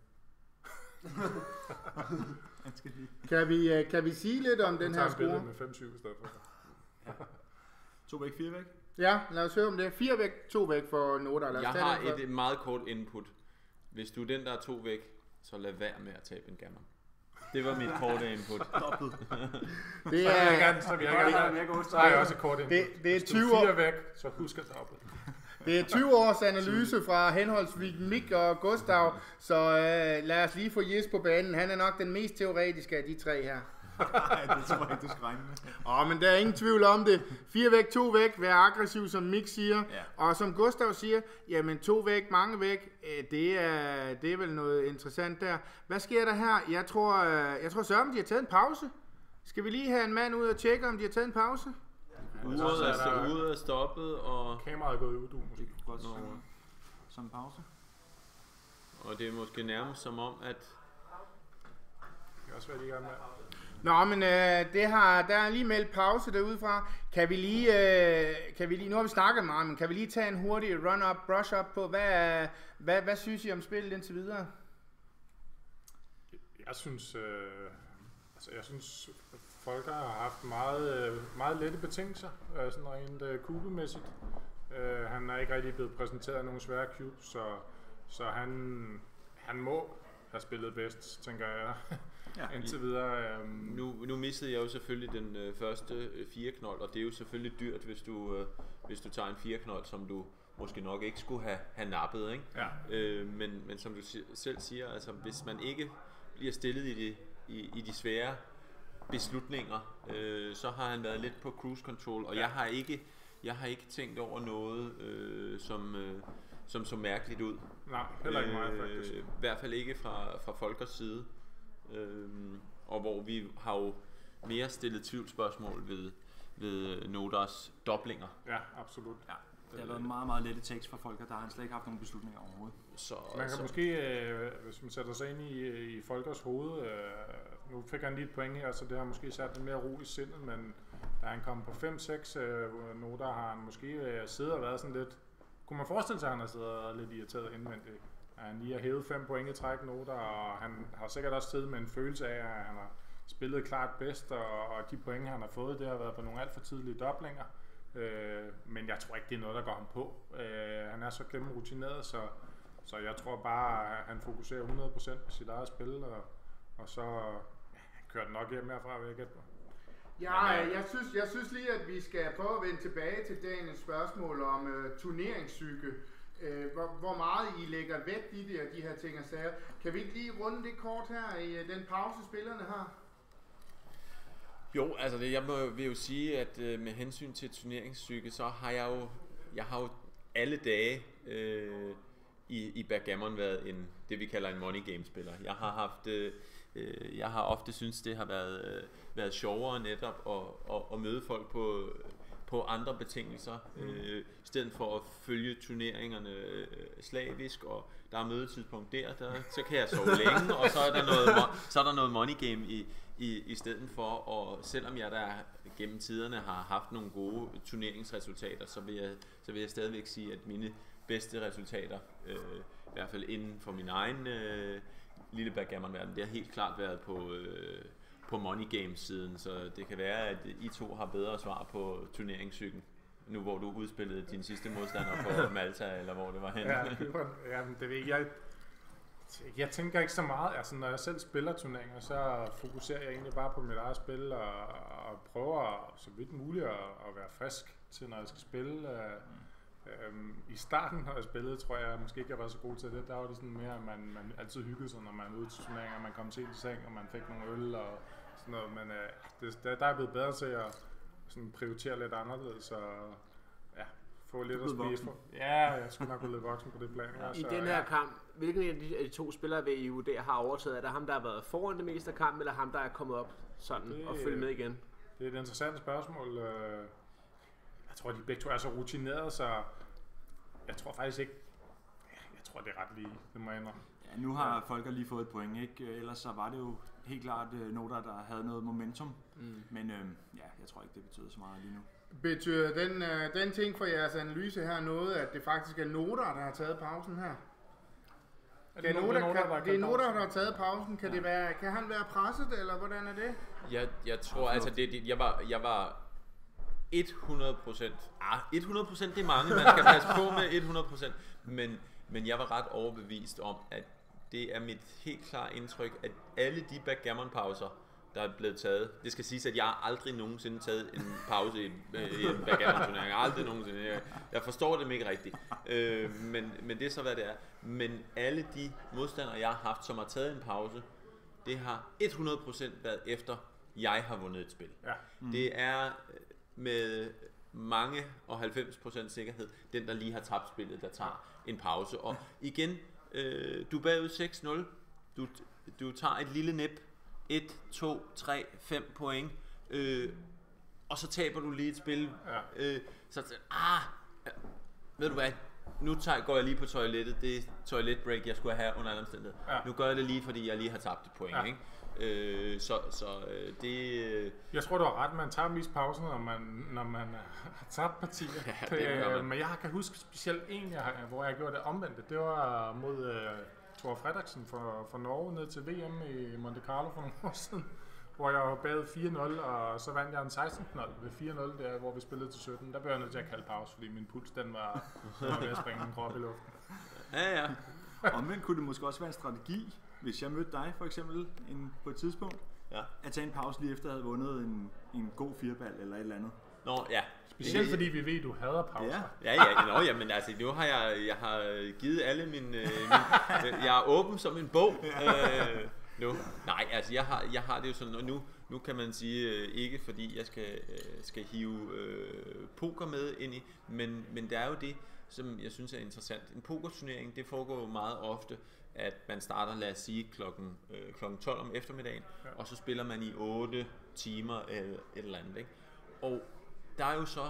Speaker 1: kan, vi, kan vi sige lidt om den her score?
Speaker 2: med fem syv i stedet for.
Speaker 3: Ja. To væk, fire væk?
Speaker 1: Ja, lad os høre om det. Fire væk, to væk for Nodar.
Speaker 4: Jeg har et, et meget kort input. Hvis du er den, der er to væk, så lad være med at tabe en gammel. Det var mit korte input.
Speaker 1: Det er
Speaker 2: jeg gerne, så vil jeg gerne. Så har jeg også et kort input.
Speaker 1: Det, det er
Speaker 2: Hvis
Speaker 1: tyve
Speaker 2: du er
Speaker 1: år.
Speaker 2: fire væk, så husk at dobbelt.
Speaker 1: Det er tyve års analyse fra henholdsvis Mik og Gustav, så øh, lad os lige få Jes på banen. Han er nok den mest teoretiske af de tre her.
Speaker 3: Nej, det tror jeg ikke, du skal regne med.
Speaker 1: Åh, men der er ingen tvivl om det. Fire væk, to væk, vær aggressiv, som Mik siger.
Speaker 3: Ja.
Speaker 1: Og som Gustav siger, jamen to væk, mange væk, øh, det er, det er vel noget interessant der. Hvad sker der her? Jeg tror, øh, jeg tror Søren, de har taget en pause. Skal vi lige have en mand ud og tjekke, om de har taget en pause?
Speaker 4: Uret er, uret er stoppet, og...
Speaker 2: Kameraet er gået ud, du måske.
Speaker 3: Godt sådan, sådan en pause.
Speaker 4: Og det er måske nærmest som om, at...
Speaker 2: Det kan også være, de gerne med.
Speaker 1: Nå, men øh, det har, der er lige meldt pause derudefra. Kan vi lige, øh, kan vi lige, nu har vi snakket meget, men kan vi lige tage en hurtig run-up, brush-up på, hvad, hvad, hvad synes I om spillet indtil videre?
Speaker 2: Jeg synes, øh, altså jeg synes, Folker har haft meget, øh, meget lette betingelser, øh, sådan rent øh, kubemæssigt. Øh, han er ikke rigtig blevet præsenteret af nogle svære cubes, så, så han, han må have spillet bedst, tænker jeg. Ja. Indtil videre. Um...
Speaker 4: Nu, nu missede jeg jo selvfølgelig den øh, første øh, fireknold, og det er jo selvfølgelig dyrt, hvis du, øh, hvis du tager en fireknold, som du måske nok ikke skulle have, have nappet, ikke?
Speaker 2: Ja.
Speaker 4: Øh, men, men som du si- selv siger, altså hvis man ikke bliver stillet i de, i, i de svære beslutninger, øh, så har han været lidt på cruise control, og ja. jeg har ikke jeg har ikke tænkt over noget, øh, som øh, som så mærkeligt ud.
Speaker 2: Nej, heller ikke mig faktisk.
Speaker 4: Øh, I hvert fald ikke fra, fra Folkers side. Øhm, og hvor vi har jo mere stillet tvivlsspørgsmål ved, ved Nodars doblinger.
Speaker 2: Ja, absolut.
Speaker 3: Ja, det har været meget, meget lette tekst for folk, og der har han slet ikke haft nogen beslutninger overhovedet.
Speaker 4: Så,
Speaker 2: man kan
Speaker 4: så.
Speaker 2: måske, øh, hvis man sætter sig ind i, i Folkers hoved, øh, nu fik han lige et point her, så det har måske sat lidt mere ro i sindet, men da han kom på fem seks øh, Nodar, har han måske øh, siddet og været sådan lidt, kunne man forestille sig, at han har siddet og lidt irriteret indvendigt. Han lige har hævet fem point i træk Nodar, og han har sikkert også siddet med en følelse af, at han har spillet klart bedst, og, og de point, han har fået, det har været på nogle alt for tidlige doblinger. Øh, men jeg tror ikke, det er noget, der går ham på. Øh, han er så gennemrutineret, så, så jeg tror bare, at han fokuserer hundrede procent på sit eget spil, og, og så ja, han kører den nok hjem herfra, vil jeg gætte på.
Speaker 1: Ja, jeg synes, jeg synes lige, at vi skal prøve at vende tilbage til dagens spørgsmål om uh, turneringspsyke. Uh, hvor, hvor meget I lægger vægt i det, og de her ting og sager. Kan vi ikke lige runde det kort her i uh, den pause, spillerne har?
Speaker 4: Jo, altså det, jeg må, vil jo sige, at uh, med hensyn til turneringspsyke, så har jeg jo, jeg har jo alle dage uh, i, i backgammon været en, det vi kalder en money game spiller. Jeg har haft, uh, uh, jeg har ofte synes det har været, uh, været sjovere netop at, at, at møde folk på på andre betingelser, mm. øh, i stedet for at følge turneringerne øh, slavisk, og der er mødetidspunkt der, der, så kan jeg sove længe, og så er der noget, så er der noget money game i, i, i stedet for, og selvom jeg der gennem tiderne har haft nogle gode turneringsresultater, så vil jeg, så vil jeg stadigvæk sige, at mine bedste resultater, øh, i hvert fald inden for min egen øh, lille backgammon-verden, det har helt klart været på øh, på money games siden, så det kan være, at I to har bedre svar på turneringspsyken, nu hvor du udspillede din sidste modstander på Malta, eller hvor det var henne.
Speaker 2: Ja, ja, det ved jeg. Jeg tænker ikke så meget, altså når jeg selv spiller turneringer, så fokuserer jeg egentlig bare på mit eget spil, og, og prøver så vidt muligt at, at være frisk til, når jeg skal spille. Øhm, I starten, når jeg spillede, tror jeg måske ikke, jeg var så god til det. Der var det sådan mere, at man, man altid hyggede sig, når man er ude til turneringer, man kom til i seng, og man fik nogle øl og sådan noget. Men øh, det, der, der er jeg blevet bedre til at sådan, prioritere lidt anderledes, og ja, få lidt at spise. Ja, jeg skulle nok blive lidt voksen på det plan. Ja,
Speaker 5: I så, den her ja. kamp, hvilken af de, af de to spillere ved I U der har overtaget? Er det ham, der har været foran det meste af kampen, eller ham, der er kommet op sådan det, og følge med igen?
Speaker 2: Det er et interessant spørgsmål. Jeg tror, de begge to er så rutineret, så jeg tror faktisk ikke, jeg tror, det er ret lige, det må jeg indrømme.
Speaker 3: Ja, nu har ja. Folker lige fået et point, ikke? Ellers så var det jo helt klart Nodar, der havde noget momentum. Mm. Men øh, ja, jeg tror ikke, det betyder så meget lige nu.
Speaker 1: Betyder den, øh, den ting for jeres analyse her noget, at det faktisk er Nodar, der har taget pausen her? Er det, Nodar, Nodar, kan, kan det er Nodar, der har taget pausen. Kan, ja. det være, kan han være presset, eller hvordan er det?
Speaker 4: Jeg, jeg tror, altså, det, det, jeg var... Jeg var hundrede procent. Ah, hundrede procent det er mange, man skal passe på med hundrede procent. Men, men jeg var ret overbevist om, at det er mit helt klare indtryk, at alle de backgammon-pauser, der er blevet taget. Det skal siges, at jeg aldrig nogensinde taget en pause i, i en backgammon-turnering. Aldrig nogensinde. Jeg, jeg forstår det ikke rigtigt. Øh, men, men det er så, hvad det er. Men alle de modstandere, jeg har haft, som har taget en pause, det har hundrede procent været efter, jeg har vundet et spil. Ja. Mm. Det er med mange og halvfems procent sikkerhed, den, der lige har tabt spillet, der tager en pause. Og igen, øh, du er bagud seks nul. Du, du tager et lille nip. et, to, tre, fem point, øh, og så taber du lige et spil. Ja. Øh, så ah, ved du hvad, nu tager, går jeg lige på toilettet, det er toiletbreak, jeg skulle have under alle omstændigheder. Ja. Nu gør jeg det lige, fordi jeg lige har tabt et point. Ja. Ikke? Øh, så så øh, det...
Speaker 2: Jeg tror, du har ret, man tager mest pausen, når man, når man har tabt partier. Ja, det øh, men jeg kan huske specielt en, jeg, hvor jeg gjorde det omvendte. Det var mod... Øh, Thor Fredriksen for, for Norge ned til V M i Monte Carlo for nogle år siden, hvor jeg var bagud fire nul, og så vandt jeg en seksten nul ved fire nul, der, hvor vi spillede til sytten. Der blev jeg nødt til at kalde pause, fordi min puls den var, den var ved at springe min krop i luften.
Speaker 4: Ja, ja.
Speaker 3: Omvendt kunne det måske også være en strategi, hvis jeg mødte dig for eksempel en, på et tidspunkt, ja. At tage en pause lige efter at have vundet en, en god fireball eller et eller andet.
Speaker 4: Nå, ja.
Speaker 2: Specielt fordi vi ved, at du hader pauser.
Speaker 4: Ja, ja, ja. Nå, ja, men altså, nu har jeg, jeg har givet alle mine... min, jeg er åben som en bog. Øh, nu. Nej, altså, jeg har, jeg har det jo sådan, og nu, nu kan man sige, øh, ikke fordi jeg skal, øh, skal hive øh, poker med ind i, men, men det er jo det, som jeg synes er interessant. En pokerturnering, det foregår jo meget ofte, at man starter, lad os sige, klokken, øh, klokken tolv om eftermiddagen, ja. Og så spiller man i otte timer eller et eller andet, ikke? Og der er jo så,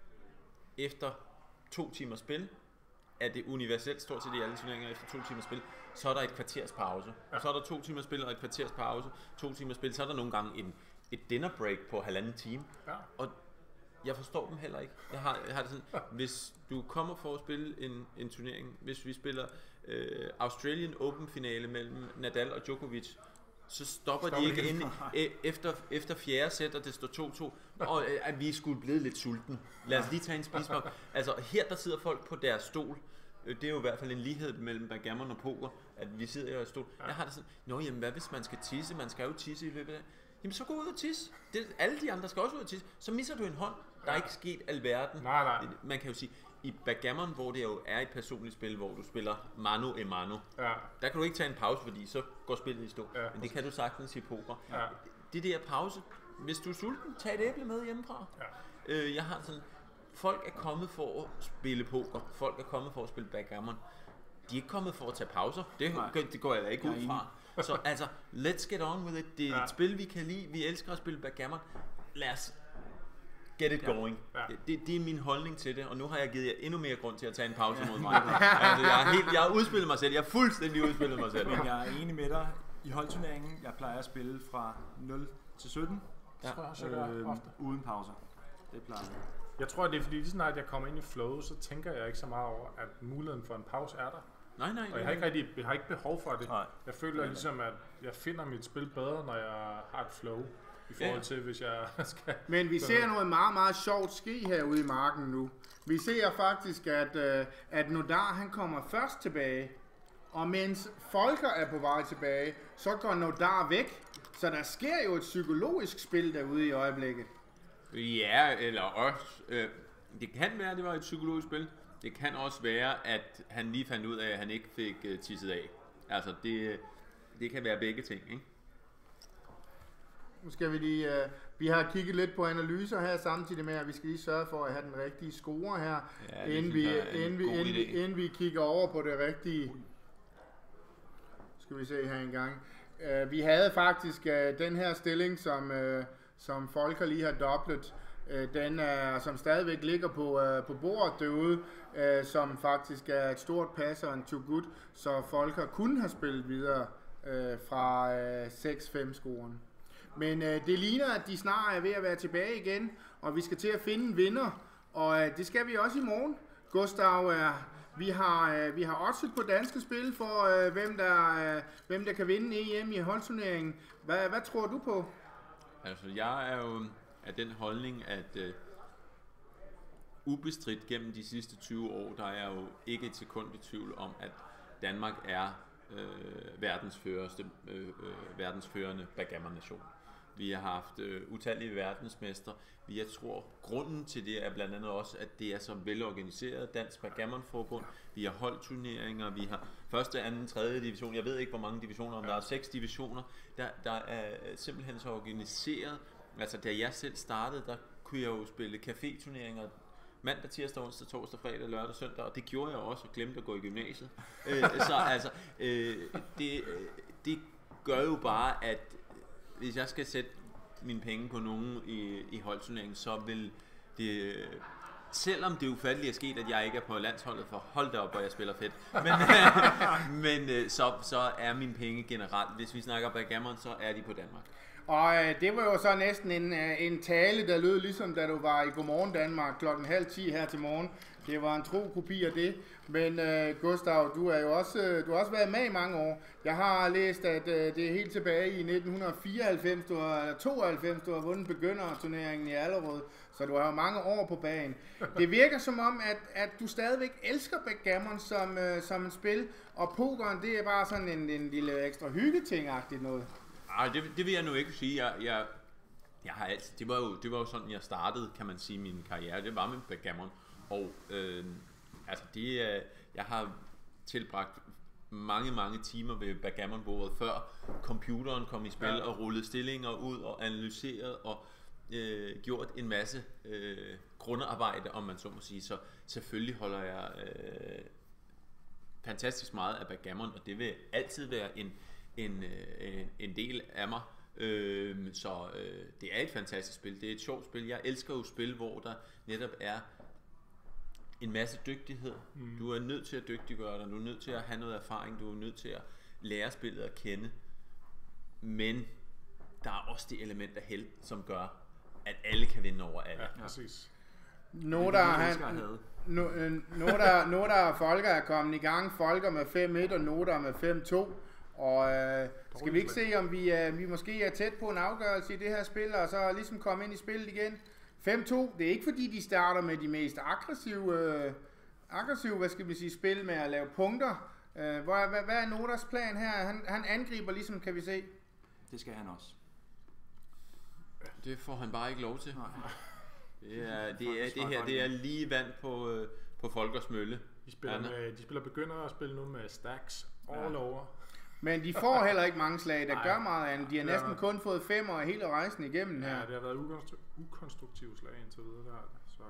Speaker 4: efter to timers spil, at det universelt stort set i alle turneringer, efter to timers spil, så er der et kvarters pause. Ja. Og så er der to timers spil og et kvarters pause, to timers spil, så er der nogle gange en, et dinner break på halvanden time. Ja. Og jeg forstår dem heller ikke. Jeg har, jeg har det sådan, hvis du kommer for at spille en, en turnering, hvis vi spiller øh, Australian Open finale mellem Nadal og Djokovic, så stopper Stop de ikke ind efter, efter fjerde sæt, og det står to to, og at vi skulle blive lidt sulten. Lad os lige tage en spisepause. Altså her, der sidder folk på deres stol. Det er jo i hvert fald en lighed mellem backgammon og poker, at vi sidder jo i stol. Jeg har det sådan, nå jamen, hvad hvis man skal tisse? Man skal jo tisse i løbet af. Jamen så gå ud og tisse. Det, alle de andre skal også ud og tisse. Så misser du en hånd. Der er ikke sket alverden.
Speaker 2: Nej, nej.
Speaker 4: Man kan jo sige, i backgammon, hvor det jo er et personligt spil, hvor du spiller mano e mano, ja. Der kan du ikke tage en pause, fordi så går spillet i stå. Ja, men det kan du sagtens i poker. Ja. Det der pause, hvis du er sulten, tag et æble med hjemmefra. Ja. Øh, jeg har sådan, folk er kommet for at spille poker, folk er kommet for at spille backgammon. De er ikke kommet for at tage pauser. Det, det går jeg da ikke ud fra. Så altså, let's get on with it. Det er ja. Et spil, vi kan lide. Vi elsker at spille backgammon. Lad os get it going. Ja. Det, det er min holdning til det, og nu har jeg givet jer endnu mere grund til at tage en pause mod mig. Altså, jeg, har helt, jeg har udspillet mig selv. Jeg har fuldstændig udspillet mig selv.
Speaker 3: Men jeg er enig med dig i holdturneringen. Jeg plejer at spille fra nul til sytten.
Speaker 2: Ja. Det tror jeg også, jeg gør ofte.
Speaker 3: Uden pauser. Det plejer jeg.
Speaker 2: Jeg tror, det er fordi, lige snart jeg kommer ind i flow, så tænker jeg ikke så meget over, at muligheden for en pause er der.
Speaker 4: Nej, nej.
Speaker 2: Og jeg har ikke, rigtig, jeg har ikke behov for det. Nej. Jeg føler ligesom, at jeg finder mit spil bedre, når jeg har et flow. I forhold ja. Til, hvis jeg skal...
Speaker 1: Men vi ser noget meget, meget sjovt ske herude i marken nu. Vi ser faktisk, at, uh, at Nodar, han kommer først tilbage. Og mens Folker er på vej tilbage, så går Nodar væk. Så der sker jo et psykologisk spil derude i øjeblikket.
Speaker 4: Ja, eller også... Øh, det kan være, at det var et psykologisk spil. Det kan også være, at han lige fandt ud af, at han ikke fik uh, tisset af. Altså, det, det kan være begge ting, ikke?
Speaker 1: Nu skal vi lige, uh, vi har kigget lidt på analyser her samtidig med, at vi skal lige sørge for at have den rigtige score her, ja, inden, vi, inden, vi, inden, vi, inden vi kigger over på det rigtige. Skal vi se her en gang. Uh, vi havde faktisk uh, den her stilling, som, uh, som Folker lige har dobblet. Uh, den er, som stadigvæk ligger på, uh, på bordet derude, uh, som faktisk er et stort pass og en too good, så Folker kunne have spillet videre uh, fra uh, seks fem scoren. Men øh, det ligner, at de snart er ved at være tilbage igen, og vi skal til at finde en vinder, og øh, det skal vi også i morgen. Gustav, øh, vi har øh, vi har oddset på danske spil for, øh, hvem, der, øh, hvem der kan vinde E M i holdturneringen. Hvad, hvad tror du på?
Speaker 4: Altså, jeg er jo af den holdning, at øh, ubestridt gennem de sidste tyve år, der er jo ikke et sekund i tvivl om, at Danmark er øh, verdens førende, øh, øh, verdensførende backgammon-nation. Vi har haft øh, utallige verdensmestre. Vi, jeg tror, grunden til det er blandt andet også, at det er så velorganiseret Dansk Backgammon-forbund. Vi har holdturneringer, vi har første, anden, tredje division. Jeg ved ikke, hvor mange divisioner, om der er seks divisioner. Der, der er simpelthen så organiseret. Altså, da jeg selv startede, der kunne jeg jo spille café-turneringer mandag, tirsdag, onsdag, torsdag, fredag, lørdag, søndag, og det gjorde jeg også, og glemte at gå i gymnasiet. øh, så altså, øh, det, det gør jo bare, at hvis jeg skal sætte mine penge på nogen i, i holdturneringen, så vil det, selvom det ufatteligt er sket, at jeg ikke er på landsholdet, for hold da op, hvor jeg spiller fedt, men, men så, så er mine penge generelt, hvis vi snakker backgammon, så er de på Danmark.
Speaker 1: Og øh, det var jo så næsten en, øh, en tale, der lød ligesom da du var i Godmorgen Danmark klokken halv ti her til morgen. Det var en tro kopi af det. Men øh, Gustav, du er jo også, øh, du har også været med i mange år. Jeg har læst, at øh, det er helt tilbage i nitten fireoghalvfems, du har, eller tooghalvfems, du har vundet begynderturneringen i Allerød. Så du har jo mange år på banen. Det virker som om, at, at du stadigvæk elsker backgammon som, øh, som et spil. Og pokeren, det er bare sådan en, en lille ekstra hyggeting-agtigt noget.
Speaker 4: Ej, det, det vil jeg nu ikke sige. Jeg, jeg, jeg har altid, det var jo, det var jo sådan, jeg startede, kan man sige, min karriere. Det var med backgammon. Og øh, altså det, jeg har tilbragt mange, mange timer ved backgammon-bordet, før computeren kom i spil, ja. Og rullede stillinger ud og analyseret og øh, gjort en masse øh, grundarbejde, om man så må sige. Så selvfølgelig holder jeg øh, fantastisk meget af backgammon, og det vil altid være en En, en, en del af mig, øh, så øh, det er et fantastisk spil, det er et sjovt spil. Jeg elsker jo spil, hvor der netop er en masse dygtighed. Mm. Du er nødt til at dygtiggøre dig, du er nødt til at have noget erfaring, du er nødt til at lære spillet at kende, men der er også det element af held, som gør, at alle kan vinde over alle.
Speaker 2: Ja, præcis.
Speaker 1: Nu der han nu, nu der nu der Folker er kommet i gang, Folker med fem et og Noter med fem to. Og øh, skal vi ikke se, om vi, øh, vi måske er tæt på en afgørelse i det her spil, og så ligesom komme ind i spillet igen. fem to, det er ikke fordi, de starter med de mest aggressive, øh, aggressive hvad skal vi sige, spil med at lave punkter. Øh, hvad, hvad, hvad er Noters plan her? Han, han angriber ligesom, kan vi se.
Speaker 3: Det skal han også.
Speaker 4: Det får han bare ikke lov til. Det er, det er, det her, det er lige vand på, øh, på Folkers mølle.
Speaker 2: De spiller, med, de spiller begynder at spille nu med stacks all over.
Speaker 1: Men de får heller ikke mange slag, der gør meget andet. De har næsten kun fået femmer og hele rejsen igennem her.
Speaker 2: Ja, det har været ukonstru- ukonstruktive slag indtil videre der. Så.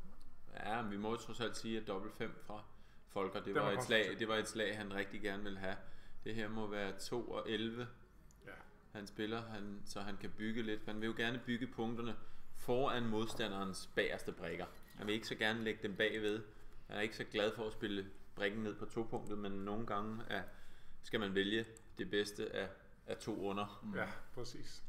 Speaker 4: Ja, men vi må jo trods alt sige, at dobbelt fem fra Folker, det, det, var et slag, det var et slag, han rigtig gerne vil have. Det her må være to og elleve. Ja. Han spiller, han, så han kan bygge lidt. Man vil jo gerne bygge punkterne foran modstanderens bagerste brikker. Han vil ikke så gerne lægge dem bagved. Han er ikke så glad for at spille brikken ned på to punktet, men nogle gange er skal man vælge det bedste af, af to under.
Speaker 2: Mm. Ja, præcis.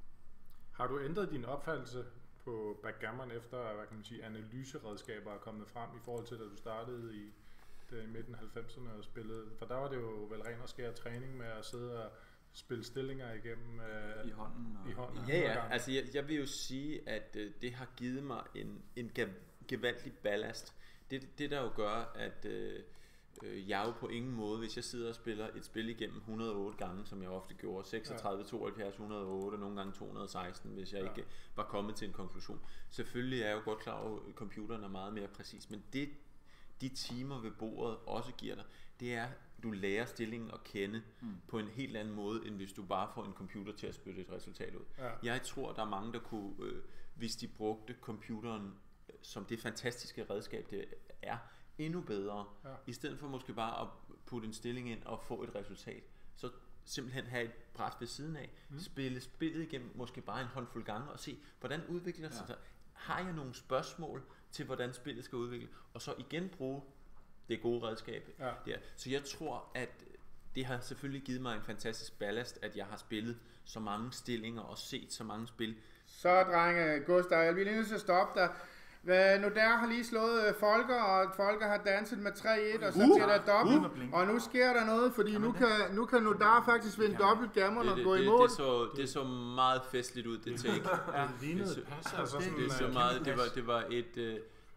Speaker 2: Har du ændret din opfattelse på backgammon efter, hvad kan man sige, analyseredskaber er kommet frem i forhold til, da du startede i det, midten af halvfemserne og spillede? For der var det jo vel ren og skær træning med at sidde og spille stillinger igennem øh,
Speaker 3: i hånden.
Speaker 2: Og, i hånden
Speaker 4: ja, ja. Altså jeg, jeg vil jo sige, at øh, det har givet mig en, en gevaldig ballast. Det, det der jo gør, at øh, jeg er jo på ingen måde, hvis jeg sidder og spiller et spil igennem et hundrede og otte gange, som jeg ofte gjorde, seksogtredive, tooghalvfjerds, et hundrede og otte og nogle gange to hundrede og seksten, hvis jeg ja. ikke var kommet til en konklusion. Selvfølgelig er jeg jo godt klar over, at computeren er meget mere præcis, men det de timer ved bordet også giver dig, det er, du lærer stillingen at kende mm. på en helt anden måde, end hvis du bare får en computer til at spytte et resultat ud. Ja. Jeg tror, der er mange, der kunne, øh, hvis de brugte computeren som det fantastiske redskab, det er, endnu bedre, ja. I stedet for måske bare at putte en stilling ind og få et resultat, så simpelthen have et bræt ved siden af, mm. spille spillet igennem måske bare en håndfuld gange og se, hvordan udvikler det sig. Ja. Har jeg nogle spørgsmål til, hvordan spillet skal udvikle, og så igen bruge det gode redskab ja. der. Så jeg tror, at det har selvfølgelig givet mig en fantastisk ballast, at jeg har spillet så mange stillinger og set så mange spil.
Speaker 1: Så drenge, Gustav, jeg vil lige nødt til at stoppe dig. Nu der har lige slået Folker, og Folker har danset med tre et, og så uh, til der dobbelt, uh, og nu sker der noget, fordi nu kan, nu kan Nodar faktisk vinde dobbelt gammel og gå i mål.
Speaker 4: Det, det, så, det så meget festligt ud, det take.
Speaker 2: Ja, det lignede pas. Altså
Speaker 4: det, det, så meget, det, var, det var et,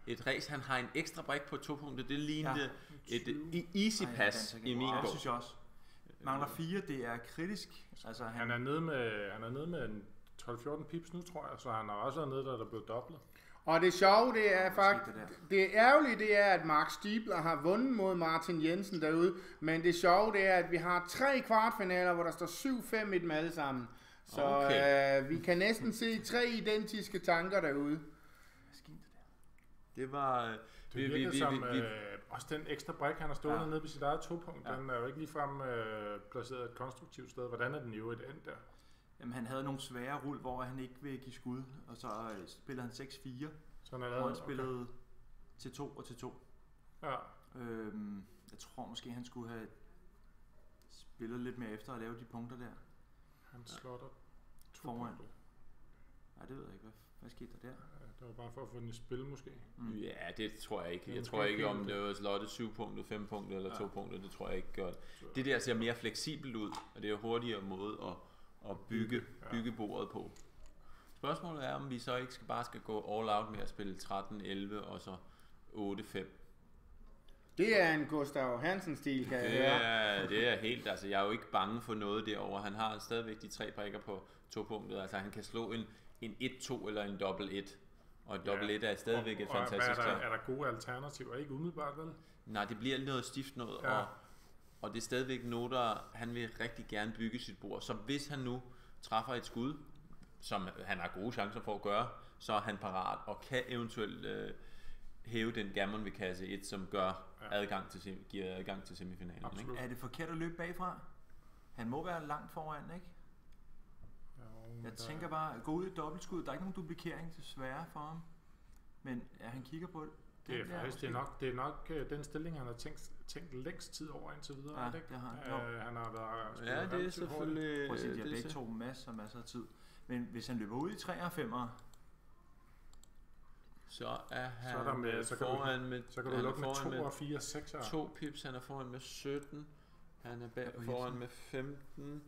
Speaker 4: et race. Han har en ekstra brik på to punkter. Det lignede ja. et, et easy pass Ej, i min bog.
Speaker 3: Det synes jeg også. Mangler fire, det er kritisk. Altså, han,
Speaker 2: han, er nede med, han er nede med tolv fjorten pips nu, tror jeg, så han har også været nede, der der blev dobblet.
Speaker 1: Og det sjove, det er faktisk, det ærgerlige, det er, at Mark Stiebler har vundet mod Martin Jensen derude, men det sjove, det er, at vi har tre kvartfinaler, hvor der står syv fem i dem alle sammen. Så okay. øh, vi kan næsten se tre identiske tanker derude.
Speaker 4: Det var...
Speaker 2: Det virker vi, vi, som, vi, vi, øh, også den ekstra brik, han har stået ja. nede på sit eget topunkt, ja. den er jo ikke ligefrem øh, placeret et konstruktivt sted. Hvordan er den jo et end der?
Speaker 3: Jamen, han havde nogle svære rul, hvor han ikke vil give skud, og så øh, spillede han seks fire,
Speaker 2: så han,
Speaker 3: og han spillede okay. til to og til to.
Speaker 2: Ja.
Speaker 3: Øhm, jeg tror måske, han skulle have spillet lidt mere efter at lave de punkter der.
Speaker 2: Han slår der to
Speaker 3: foran.
Speaker 2: punkter.
Speaker 3: Nej, det ved jeg ikke. Hvad, hvad skete der der?
Speaker 2: Det var bare for at få den i spil, måske.
Speaker 4: Mm. Ja, det tror jeg ikke. Jeg tror ikke, om det var slottet syv punkter, fem punkter eller ja. to punkter. Det tror jeg ikke godt. Det der ser mere fleksibelt ud, og det er en hurtigere måde at, at bygge, bygge bordet på. Spørgsmålet er, om vi så ikke skal bare skal gå all out med at spille tretten elleve og så otte fem.
Speaker 1: Det er en Gustav Hansen-stil, kan jeg
Speaker 4: det er, det er helt, altså jeg er jo ikke bange for noget derovre. Han har stadigvæk de tre prikker på to punkter. Altså han kan slå en, en et to eller en dobbelt et. Og et dobbelt et er stadigvæk et fantastisk
Speaker 2: er, er der gode alternativer? Ikke umiddelbart, vel?
Speaker 4: Nej, det bliver noget stift noget, ja. og, og det er stadigvæk noget, der han vil rigtig gerne bygge sit bord. Så hvis han nu træffer et skud, som han har gode chancer for at gøre, så er han parat og kan eventuelt øh, hæve den gammon ved kasse et, som gør ja. adgang til, giver adgang til semifinalen. Ikke?
Speaker 3: Er det forkert at løbe bagfra? Han må være langt foran, ikke? Jeg tænker bare, gå ud i dobbeltskud. Der er ikke nogen duplikering desværre for ham. Men ja, han kigger på det.
Speaker 2: Det er der, faktisk det er nok, det er nok uh, den stilling, han har tænkt, tænkt længst tid over indtil videre.
Speaker 3: Ja,
Speaker 2: det,
Speaker 3: det har han.
Speaker 2: Uh, han har været
Speaker 4: ja, det er selvfølgelig...
Speaker 3: Prøv at se, de har begge to masser, masser af tid. Men hvis han løber ud i tre og femmer,
Speaker 4: så er han
Speaker 2: så er der med, så foran
Speaker 4: med...
Speaker 2: Så kan du lukke med to og fire, seks.
Speaker 4: To pips, han er foran med sytten. Han er bag, foran med femten.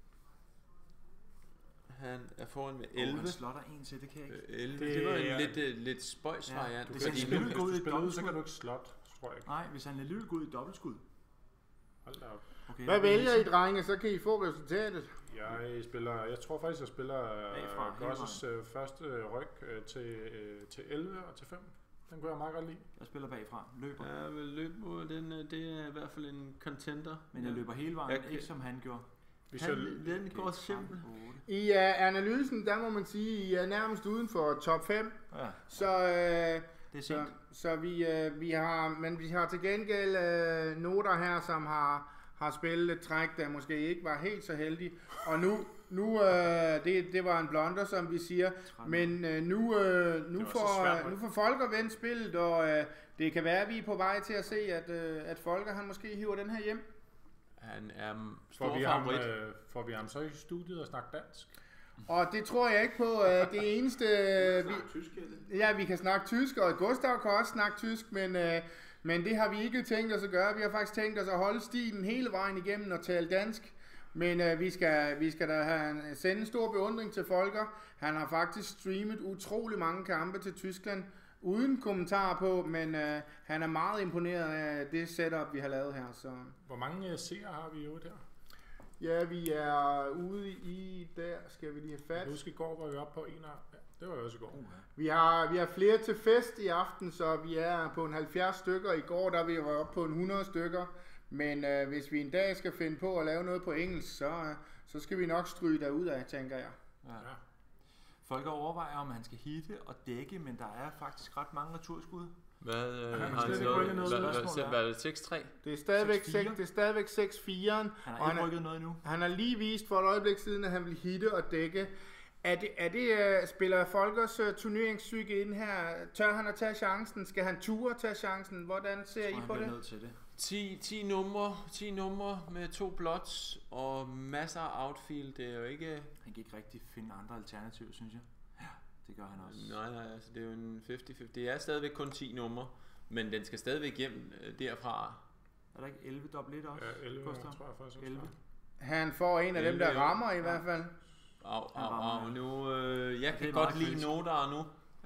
Speaker 4: Han er foran med elleve.
Speaker 3: Oh, han slotter en til, det kan jeg ikke.
Speaker 4: elleve. Det, det var en ja. lidt, uh, lidt spøjs variant.
Speaker 3: Ja, hvis han spiller ud i dobbeltskud,
Speaker 2: så kan du ikke slot, tror jeg ikke.
Speaker 3: Nej, hvis han alligevel går ud i dobbeltskud.
Speaker 2: Hold da op.
Speaker 1: Okay, hvad vælger I, drenge, så kan I få resultatet?
Speaker 2: Jeg spiller, jeg tror faktisk, jeg spiller Gosses uh, første ryg uh, til, uh, til elleve og til fem. Den kunne jeg meget godt lide.
Speaker 3: Jeg spiller bagfra. Løber.
Speaker 4: Ja, jeg vil løbe mod den. Det er i hvert fald en contender.
Speaker 3: Men jeg løber hele vejen, jeg, ikke som han gjorde.
Speaker 4: Hvis han, jeg, den går simpelthen.
Speaker 1: I uh, analysen, der må man sige, I er nærmest uden for top fem.
Speaker 3: Ja.
Speaker 1: Så, uh,
Speaker 3: det er
Speaker 1: så, så vi, uh, vi har, men vi har til gengæld uh, noter her, som har, har spillet et træk, der måske ikke var helt så heldig. Og nu, nu uh, det, det var en blunder, som vi siger. Men uh, nu, uh, nu, får, uh, nu får Folker vendt spillet, og uh, det kan være, at vi er på vej til at se, at, uh, at Folker han måske hiver den her hjem.
Speaker 4: Han er
Speaker 2: stor får vi favorit. Ham, øh, får vi ham så i studiet og snakke dansk?
Speaker 1: Og det tror jeg ikke på. Øh, det eneste... Øh, vi, tysk, ja, vi kan snakke tysk, og Gustav kan også snakke tysk, men, øh, men det har vi ikke tænkt os at gøre. Vi har faktisk tænkt os at holde stilen hele vejen igennem og tale dansk. Men øh, vi, skal, vi skal da have, sende en stor beundring til Folker. Han har faktisk streamet utrolig mange kampe til Tyskland, uden kommentar på, men øh, han er meget imponeret af det setup, vi har lavet her. Så.
Speaker 2: Hvor mange seere har vi jo der?
Speaker 1: Ja, vi er ude i, der skal vi lige have fat.
Speaker 2: Jeg husker i går, var vi oppe på en af, ja, det var jo også i går. Uh-huh.
Speaker 1: Vi har, vi har flere til fest i aften, så vi er på en halvfjerds stykker. I går, der vi var oppe på en hundrede stykker. Men øh, hvis vi en dag skal finde på at lave noget på engelsk, så, øh, så skal vi nok stryge derud af, tænker jeg.
Speaker 3: Ja. Ja. Folk overvejer, om han skal hitte og dække, men der er faktisk ret mange returskud.
Speaker 4: Hvad øh, har han slået? Hvad er det? seks tre?
Speaker 1: Det er stadigvæk det er stadigvæk seks fire.
Speaker 3: Han har ikke rykket noget endnu.
Speaker 1: Han har lige vist for et øjeblik siden, at han vil hitte og dække. Er det, er det uh, spiller Folkers uh, turneringspsyke ind her? Tør han at tage chancen? Skal han ture tage chancen? Hvordan ser I på det?
Speaker 3: Nødt til det.
Speaker 4: ti, ti numre, ti numre med to blots og masser af outfield. Det er jo ikke...
Speaker 3: Han kan ikke rigtig finde andre alternativer, synes jeg. Ja, det gør han også.
Speaker 4: Nej, nej, altså det er jo en halvtreds halvtreds. Det er stadigvæk kun ti numre, men den skal stadigvæk hjem derfra.
Speaker 3: Er der ikke elleve dobbelt et også?
Speaker 2: Ja, elleve, Koster? Tror jeg faktisk.
Speaker 3: elleve.
Speaker 1: Han får en af elleve, dem, der rammer i ja. hvert fald.
Speaker 4: Au, au, au, nu, øh, jeg kan godt lide noter nu.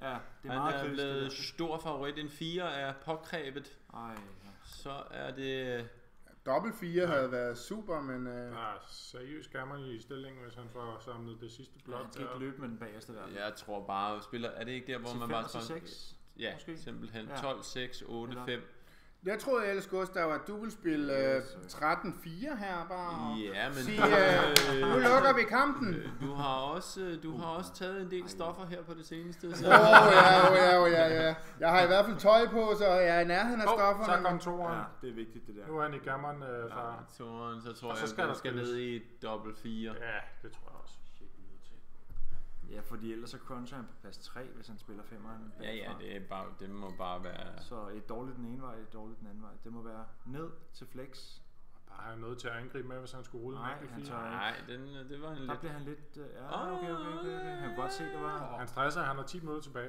Speaker 3: Ja, det er
Speaker 4: Han
Speaker 3: meget
Speaker 4: er
Speaker 3: kritisk,
Speaker 4: blevet
Speaker 3: det der.
Speaker 4: stor favorit. En fire er påkræbet.
Speaker 3: Ej, ja.
Speaker 4: Så er det...
Speaker 1: Dobbelt fire havde været super, men... Øh...
Speaker 2: Der er seriøst gammer i stillingen, hvis han får samlet det sidste blok.
Speaker 3: Ja, han skal ikke løbe med den bagerste der.
Speaker 4: Jeg tror bare, spiller... Er det ikke der, hvor man bare...
Speaker 3: Til seks?
Speaker 4: Ja,
Speaker 3: måske?
Speaker 4: simpelthen.
Speaker 3: Ja.
Speaker 4: tolv seks otte fem.
Speaker 1: Jeg troede ellers, Gustav, at du ville spille øh, tretten fire her bare.
Speaker 4: Ja, men...
Speaker 1: Sige, øh, nu lukker vi kampen.
Speaker 4: Du har også, du har også taget en del stoffer her på det seneste.
Speaker 1: Åh, oh, ja, oh, ja, oh, ja, ja. Jeg har i hvert fald tøj på, så jeg er i nærheden af
Speaker 2: Oh,
Speaker 1: stofferne.
Speaker 2: så kom toeren.
Speaker 3: Ja, det er vigtigt det der.
Speaker 2: Nu er han i gammeren, øh, far.
Speaker 4: Ja, toeren, så tror
Speaker 2: Og så
Speaker 4: jeg,
Speaker 2: skal
Speaker 4: at
Speaker 2: der
Speaker 4: jeg skal
Speaker 2: spilles.
Speaker 4: ned i dobbelt fire.
Speaker 2: Ja, det tror jeg også.
Speaker 3: Ja, fordi ellers så cruncher han på plads tre, hvis han spiller femmeren.
Speaker 4: Ja, ja, det, er bare, det må bare være...
Speaker 3: Så et dårligt den ene vej, et dårligt den anden vej. Det må være ned til flex.
Speaker 2: Bare have noget til at angribe med, hvis han skulle rulle
Speaker 3: Nej,
Speaker 2: en
Speaker 3: han
Speaker 2: enkelt
Speaker 3: tør
Speaker 2: fire.
Speaker 3: ikke.
Speaker 4: Nej, den, det var en
Speaker 3: Der
Speaker 4: lidt...
Speaker 3: bliver han lidt... Uh, ja, okay, okay, okay, okay. Han kan godt se, det var...
Speaker 2: Han stresser, han har ti minutter tilbage.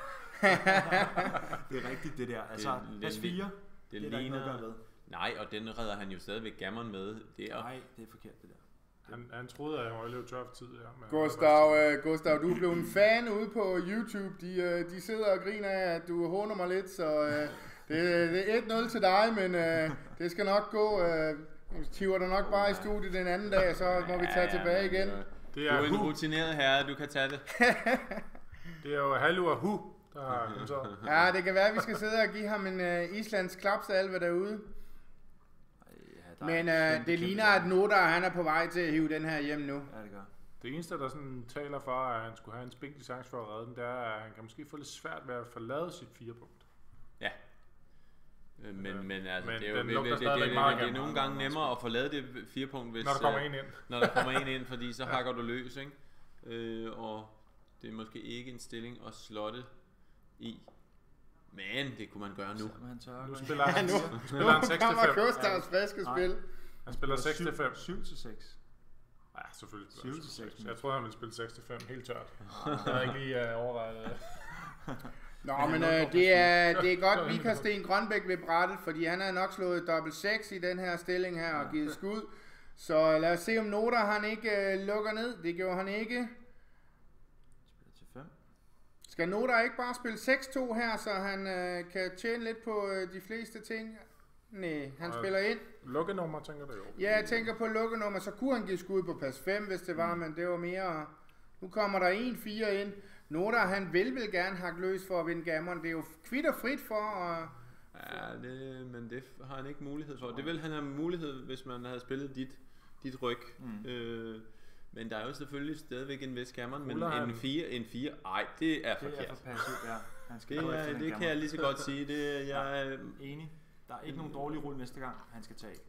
Speaker 3: Det er rigtigt, det der. Altså,
Speaker 4: Det-
Speaker 3: plads
Speaker 4: det-
Speaker 3: fire,
Speaker 4: Det,
Speaker 3: det er der ikke noget at
Speaker 4: ligner...
Speaker 3: gøre ved.
Speaker 4: Nej, og den redder han jo stadigvæk gammeren med. Det er...
Speaker 3: Nej, det er forkert, det der.
Speaker 2: Han, han troede, at han ville løbe tør for tid her. Men
Speaker 1: Gustav, øh, Gustav, du er blevet en fan ude på YouTube. De, øh, de sidder og griner af, at du håner mig lidt, så øh, det, det er et nul til dig, men øh, det skal nok gå. Øh, tiver dig nok bare i studiet den anden dag, så må vi tage tilbage igen.
Speaker 2: Det
Speaker 4: Du
Speaker 2: er,
Speaker 4: er en
Speaker 2: hu.
Speaker 4: rutineret herre, du kan tage det.
Speaker 2: Det er jo Halur Hu, der har kommenteret.
Speaker 1: Ja, det kan være, at vi skal sidde og give ham en øh, islands klapsalve derude.
Speaker 3: Ja, der
Speaker 1: Men
Speaker 3: er
Speaker 1: øh,
Speaker 3: kæmpe,
Speaker 1: det
Speaker 3: kæmpe
Speaker 1: ligner, at Nodar han er på vej til at hive den her hjem nu.
Speaker 3: Ja, det gør.
Speaker 2: Det eneste, der sådan taler for, at han skulle have en spinkelig chance for at redde den, det er, at han kan måske få lidt svært ved at forlade sit fire punkt.
Speaker 4: Ja. Øh, Men, men altså,
Speaker 2: Men
Speaker 4: det er jo
Speaker 2: den
Speaker 4: det,
Speaker 2: lugter
Speaker 4: det, det,
Speaker 2: stadigvæk
Speaker 4: det,
Speaker 2: meget
Speaker 4: det, det er
Speaker 2: gammel.
Speaker 4: nogle gange nemmere at forlade det fire punkt, hvis,
Speaker 2: Når der kommer
Speaker 4: øh,
Speaker 2: en ind.
Speaker 4: når der kommer en ind, fordi så hakker du løs, ikke? Øh, og det er måske ikke en stilling at slotte i. Men det kunne man gøre nu.
Speaker 3: Men han tør
Speaker 2: Nu
Speaker 3: godt.
Speaker 2: spiller han,
Speaker 1: nu,
Speaker 2: nu spiller han
Speaker 1: nu
Speaker 2: seks til
Speaker 1: kommer
Speaker 2: fem.
Speaker 1: Gustavs friske spil.
Speaker 2: Han spiller seks til fem.
Speaker 3: syv til seks.
Speaker 2: Ja, selvfølgelig
Speaker 3: syv
Speaker 2: spiller han
Speaker 3: til
Speaker 2: syv til
Speaker 3: seks.
Speaker 2: seks. Jeg troede, han ville spille seks til fem. Helt tørt. Jeg havde ikke lige uh, overvejet det.
Speaker 1: Nå, men øh, det, er, det er godt, vi kan Sten Grønbæk ved brættet, fordi han har nok slået dobbelt seks i den her stilling her og givet skud. Så lad os se, om Nodar han ikke øh, lukker ned. Det gjorde han ikke.
Speaker 3: Spiller til fem.
Speaker 1: Skal Nodar ikke bare spille seks to her, så han øh, kan tjene lidt på øh, de fleste ting? Nej, han
Speaker 2: Og-
Speaker 1: spiller ind.
Speaker 2: Lukkenummer, tænker du jo.
Speaker 1: Ja, jeg tænker på lukkenummer, så kunne han give skud på pas fem, hvis det var, men det var mere... Nu kommer der en fire ind. Nodar, han vil vel gerne hakke løs for at vinde gammeren. Det er jo kvitt og frit for at...
Speaker 4: Ja, det, men det har han ikke mulighed for. Det vil han have mulighed, hvis man havde spillet dit, dit ryg. Mm. Øh, men der er jo selvfølgelig stadigvæk en vis gammeren, men
Speaker 2: Ruller han?
Speaker 4: en fire, en fire, ej, det er
Speaker 3: Det er
Speaker 4: forkert.
Speaker 3: for passivt, ja. Han skal
Speaker 4: Det,
Speaker 3: gå
Speaker 4: er,
Speaker 3: efter den
Speaker 4: det kan
Speaker 3: gammer.
Speaker 4: jeg lige så godt sige. Det, jeg, er-
Speaker 3: Enig. Der er ikke nogen dårlige rull næste gang, han skal tage.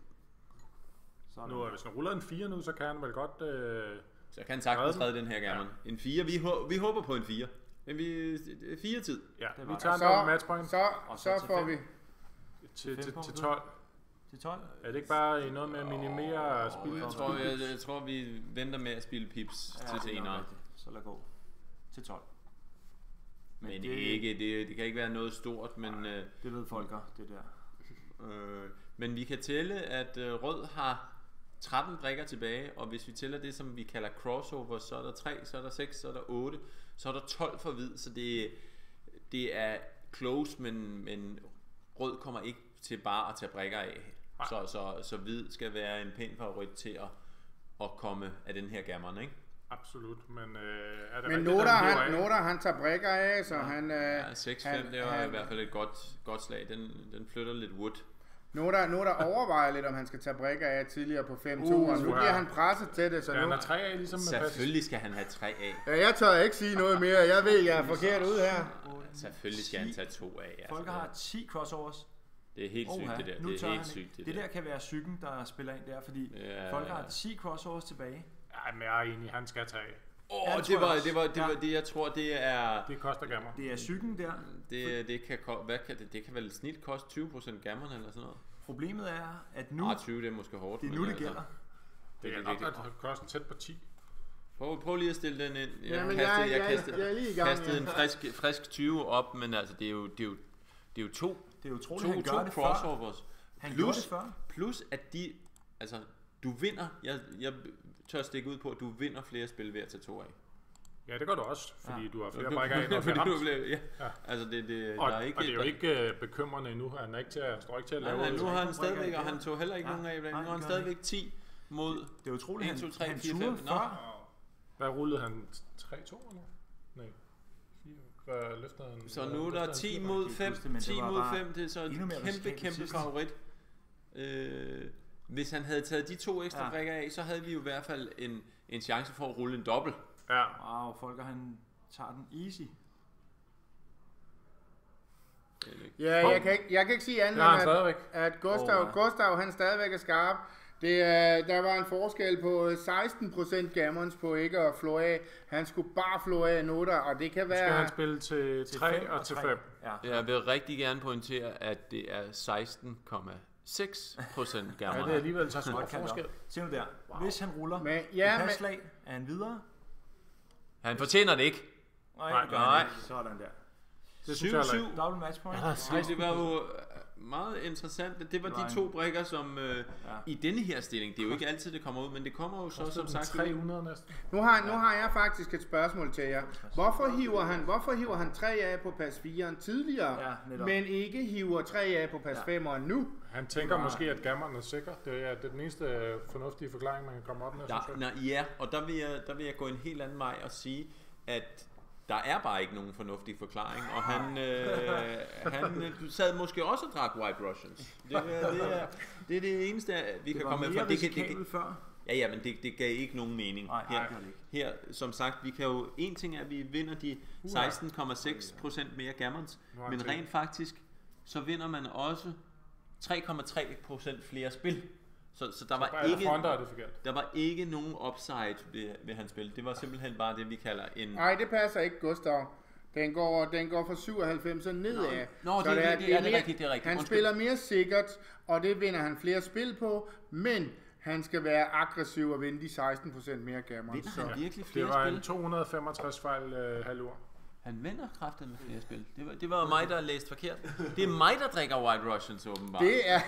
Speaker 3: Sådan.
Speaker 2: Nu, hvis han ruller en fire nu, så kan han vel godt... Øh,
Speaker 4: så kan han sagtens redde den her gammeren. En fire, vi, hå- vi håber på en fire. Men vi, fire tid.
Speaker 2: ja,
Speaker 3: Det
Speaker 2: vi
Speaker 3: var-
Speaker 2: tager en
Speaker 1: Så,
Speaker 2: dobbelt matchpoint
Speaker 1: så,
Speaker 3: Og så
Speaker 1: så
Speaker 3: til
Speaker 1: får
Speaker 3: fem.
Speaker 1: vi...
Speaker 2: til,
Speaker 3: fem
Speaker 2: til,
Speaker 3: punkter.
Speaker 2: til tolv.
Speaker 3: Til tolv.
Speaker 2: Er det ikke bare noget med at minimere spil?
Speaker 4: Jeg tror, jeg, jeg tror, vi venter med at spille pips
Speaker 3: Ja,
Speaker 4: til
Speaker 3: det er nok
Speaker 4: senere.
Speaker 3: rigtigt. Så lad gå. Til tolv.
Speaker 4: Men det, er ikke, det, det kan ikke være noget stort, men, øh,
Speaker 3: Det ved folk også, det der.
Speaker 4: øh, men vi kan tælle, at øh, rød har tretten brikker tilbage, og hvis vi tæller det, som vi kalder crossover, så er der tre, så er der seks, så er der otte, så er der tolv for hvid, så det, det er close, men, men rød kommer ikke til bare at tage brikker af. Så, så, så hvid skal være en pæn favorit til at, at komme af den her gammeren, ikke?
Speaker 2: Absolut, men øh, er det
Speaker 1: Men
Speaker 2: rigtigt,
Speaker 1: Nodar,
Speaker 2: han hiver
Speaker 1: han,
Speaker 2: af?
Speaker 1: Nodar, han tager brækker af, så han... Øh,
Speaker 4: Ja, seks fem,
Speaker 1: han-
Speaker 4: det var
Speaker 1: han-
Speaker 4: i hvert fald et godt, godt slag. Den, den flytter lidt wood.
Speaker 1: Nodar, Nodar overvejer lidt, om han skal tage brækker af tidligere på fem to,
Speaker 2: Uh,
Speaker 1: og nu
Speaker 2: ja.
Speaker 1: bliver han presset til det, så
Speaker 2: Ja,
Speaker 1: nu...
Speaker 2: han har tre af, ligesom med pas.
Speaker 4: Selvfølgelig skal han have tre af.
Speaker 1: Ja, jeg tør ikke sige noget mere. Jeg ved, jeg er forkert ud her.
Speaker 4: Selvfølgelig skal han tage to af. Altså,
Speaker 3: Folk har ti crossovers.
Speaker 4: det er helt sygt,
Speaker 3: Oha,
Speaker 4: det der.
Speaker 3: nu
Speaker 4: Det
Speaker 3: tør
Speaker 4: er
Speaker 3: han
Speaker 4: helt
Speaker 3: ikke.
Speaker 4: sygt, det,
Speaker 3: Det
Speaker 4: der.
Speaker 3: der kan være psyken, der spiller ind der, fordi
Speaker 4: Ja,
Speaker 3: folk har
Speaker 4: ja.
Speaker 3: ti crossovers tilbage.
Speaker 2: Ja, men jeg er enig, han skal tage.
Speaker 4: Åh,
Speaker 3: Ja,
Speaker 4: oh,
Speaker 3: det
Speaker 4: det
Speaker 3: tror
Speaker 4: var
Speaker 3: jeg
Speaker 4: det var det
Speaker 3: også.
Speaker 4: var det jeg tror det er
Speaker 2: Det koster gammer.
Speaker 3: Det er psyken der.
Speaker 4: det det kan ko- hvad kan det det kan vel snit koste tyve procent gammeren eller sådan noget.
Speaker 3: Problemet er, at nu,
Speaker 4: Nu, ah, tyve det er måske hårdt.
Speaker 3: det er
Speaker 4: men
Speaker 3: nu, det
Speaker 4: altså,
Speaker 3: gælder.
Speaker 2: Det er
Speaker 4: det-
Speaker 2: nok,
Speaker 4: det-
Speaker 2: at det koster tæt på ti.
Speaker 4: Prøv, prøv lige at stille den ind. Jeg
Speaker 1: Jamen,
Speaker 4: kastede,
Speaker 1: jeg-
Speaker 4: jeg,
Speaker 1: jeg-
Speaker 4: kastede,
Speaker 1: jeg er lige i gang,
Speaker 4: kastede
Speaker 1: ja.
Speaker 4: en frisk frisk tyve op, men altså det er jo det er jo det er jo to
Speaker 3: Det er utroligt,
Speaker 4: to,
Speaker 3: han
Speaker 4: to
Speaker 3: gør det før.
Speaker 4: crossovers.
Speaker 3: Han
Speaker 4: Plus-
Speaker 3: gjorde det før.
Speaker 4: Plus at de, altså du vinder, jeg, jeg tør stikke ud på, at du vinder flere spil ved at tage to af.
Speaker 2: Ja, det gør du også, fordi ja. du har flere
Speaker 4: du,
Speaker 2: brækker ind og
Speaker 4: fordi
Speaker 2: ramt.
Speaker 4: du blev, ja.
Speaker 2: Ja.
Speaker 4: Altså det, det,
Speaker 2: og,
Speaker 4: der er ikke,
Speaker 2: og det er jo ikke uh, bekymrende endnu. Han er ikke til at, står ikke til at lave...
Speaker 4: Nej, nu har han stadigvæk, og han tog heller ikke ja. nogen af. Nu har han stadigvæk ti mod
Speaker 3: det er utroligt,
Speaker 4: en, to, tre,
Speaker 3: han
Speaker 4: fire, fem.
Speaker 2: Hvad rullede han? tre to eller? Nej. Hvad løfter han?
Speaker 4: Så nu er der ti mod fem. ti mod fem, det er så et kæmpe, kæmpe favorit. Øh, hvis han havde taget de to ekstra ja. brækker af, så havde vi jo i hvert fald en, en chance for at rulle en dobbelt.
Speaker 3: Ja. Wow, Folker han tager den easy.
Speaker 1: Ja, jeg kan ikke, jeg kan ikke sige andet end, at, at Gustav, oh, ja. Gustav han stadigvæk er skarp. Det, uh, der var en forskel på seksten procent gammons på ikke at flå af. Han skulle bare flå af noter, og det kan være...
Speaker 2: Skal han spille til tre og til fem?
Speaker 4: Ja. Jeg vil rigtig gerne pointere, at det er seksten komma seks procent gammon.
Speaker 2: Ja, det er alligevel så stor forskel.
Speaker 3: Se nu der. Wow. Hvis han ruller
Speaker 1: men, ja,
Speaker 3: et passlag, er han videre?
Speaker 4: Han fortjener det ikke.
Speaker 3: Nej, nej. nej. Sådan der.
Speaker 4: Det syv syv.
Speaker 3: Double match point.
Speaker 4: Ja, det var jo meget interessant. Det var, det var de to brikker, som øh, ja. i denne her stilling, det er jo ikke altid, det kommer ud, men det kommer jo så som sagt
Speaker 2: tre hundrede næsten.
Speaker 1: Nu har, nu har jeg faktisk et spørgsmål til jer. Hvorfor hiver han, hvorfor hiver han tre af på pas fire tidligere, ja, men ikke hiver tre af på pas ja. fem nu?
Speaker 2: Han tænker ja. måske, at gammeren er sikker. Det er, det er den eneste fornuftige forklaring, man kan komme op med.
Speaker 4: Ja, nej, ja, og der vil, jeg, der vil jeg gå en helt anden vej og sige, at der er bare ikke nogen fornuftig forklaring, og han, øh, han du sad måske også og drak White Russians. Det, det, er, det er det eneste, vi det kan komme med fra. Det kan, det kan,
Speaker 3: før.
Speaker 4: Ja, ja, men det, det gav ikke nogen mening.
Speaker 3: Nej,
Speaker 4: her, her, som sagt, vi kan jo, en ting er, at vi vinder de seksten komma seks procent mere gammons, men rent faktisk, så vinder man også tre komma tre procent flere spil. Så, så der
Speaker 2: så
Speaker 4: var ikke
Speaker 2: fronter, det
Speaker 4: der var ikke nogen upside ved, ved hans spil. Det var simpelthen bare det vi kalder en.
Speaker 1: Nej, det passer ikke, Gustav. Den går den går fra syvoghalvfems og nedad.
Speaker 4: Nå, Nå det, det, er, det, det, er det rigtigt, det er rigtigt.
Speaker 1: Han
Speaker 4: Undskyld.
Speaker 1: spiller mere sikkert, og det vinder han flere spil på, men han skal være aggressiv og vinde de seksten procent mere gammons.
Speaker 4: Vinder han virkelig flere
Speaker 2: spil? Det var
Speaker 4: spil?
Speaker 2: en to hundrede og femogtres fejl øh, halvår.
Speaker 4: Han vinder kraften med flere spil. Det var, det var mig, der læste forkert. Det er mig, der drikker White Russians åbenbart.
Speaker 1: Det er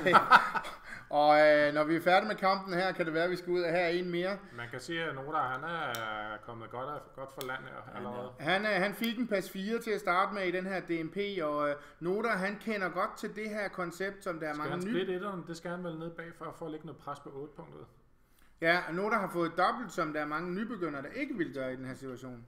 Speaker 1: og øh, når vi er færdige med kampen her, kan det være, at vi skal ud af her en mere.
Speaker 2: Man kan sige, at Noda, han er kommet godt, godt for land her allerede.
Speaker 1: Han, han fik en pas fire til at starte med i den her D M P, og øh, Noda, han kender godt til det her koncept, som der er
Speaker 2: skal
Speaker 1: mange nye.
Speaker 2: Skal han splitte etteren? Det skal han vel ned bag for, for at lægge noget pres på otte punktet.
Speaker 1: Ja, og Noda har fået dobbelt, som der er mange nybegyndere, der ikke vil gøre i den her situation.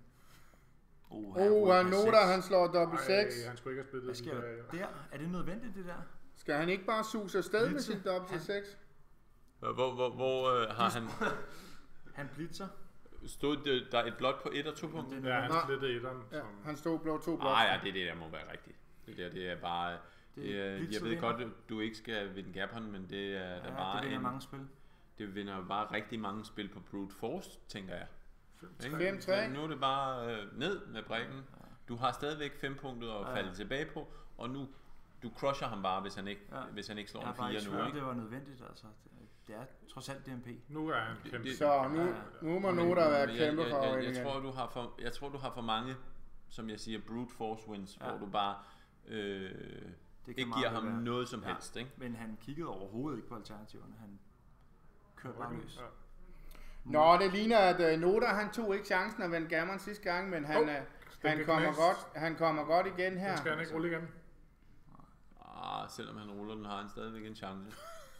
Speaker 3: Oh,
Speaker 1: oh Noda, han slår dobbelt seks.
Speaker 2: Han skulle ikke have spillet.
Speaker 3: Hvad sker der? der? Er det nødvendigt, det der?
Speaker 1: Skal han ikke bare suse afsted med sin dobbelt seks?
Speaker 4: Hvor, hvor, hvor øh, har han...
Speaker 3: han blitzer.
Speaker 4: Stod der et blot på et og to punkter?
Speaker 2: Ja, han splittede etteren.
Speaker 1: Ja, han stod blot to blot.
Speaker 4: Ah ja, det er det, der må være rigtigt. Det der, det er bare... Det er, jeg ved godt, at du ikke skal vinde Gabon, men det er
Speaker 3: ja,
Speaker 4: der bare
Speaker 3: det vinder
Speaker 4: en,
Speaker 3: mange spil.
Speaker 4: Det vinder bare rigtig mange spil på brute force, tænker jeg.
Speaker 1: fem tre.
Speaker 4: Nu er det bare øh, ned med brækken. Du har stadigvæk fem punkter at falde ja. tilbage på, og nu du crusher ham bare, hvis han ikke, ja. hvis han ikke slår en fire nu.
Speaker 3: Ikke? Det var nødvendigt, altså. Det er trods alt D M P.
Speaker 2: Nu er han kæmpe.
Speaker 1: Det, så nu, nu må nogen der være kæmpe
Speaker 4: jeg, jeg, jeg,
Speaker 1: jeg,
Speaker 4: jeg, tror, du har for, jeg tror, du har for mange, som jeg siger, brute force wins, ja. hvor du bare øh, ikke giver ham være. noget som ja. helst. Ikke?
Speaker 3: Men han kiggede overhovedet ikke på alternativerne. Han kørte bare løs. Ja.
Speaker 1: Nå, det ligner, at uh, Noda, han tog ikke chancen at vende gammeren sidste gang, men han, oh, uh, han, kommer godt, han kommer godt igen her.
Speaker 2: Den skal han ikke rulle igen?
Speaker 4: Ah, selvom han ruller den, har han stadigvæk en chance.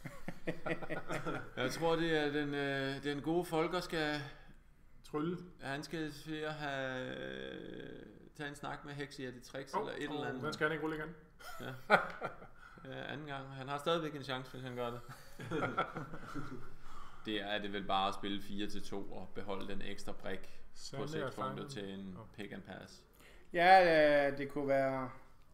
Speaker 4: Jeg tror, det er den, øh, den gode Folker skal...
Speaker 2: Trylle.
Speaker 4: Han skal til at have... Øh, tage en snak med Hexi, er det tricks oh, eller et
Speaker 2: oh,
Speaker 4: eller andet.
Speaker 2: Den skal han ikke rulle igen?
Speaker 4: Ja. Ja, anden gang. Han har stadigvæk en chance, hvis han gør det. Det er det vel bare at spille fire til to og beholde den ekstra brik på seks punkter til en oh. pick and pass.
Speaker 1: Ja, det, det kunne være...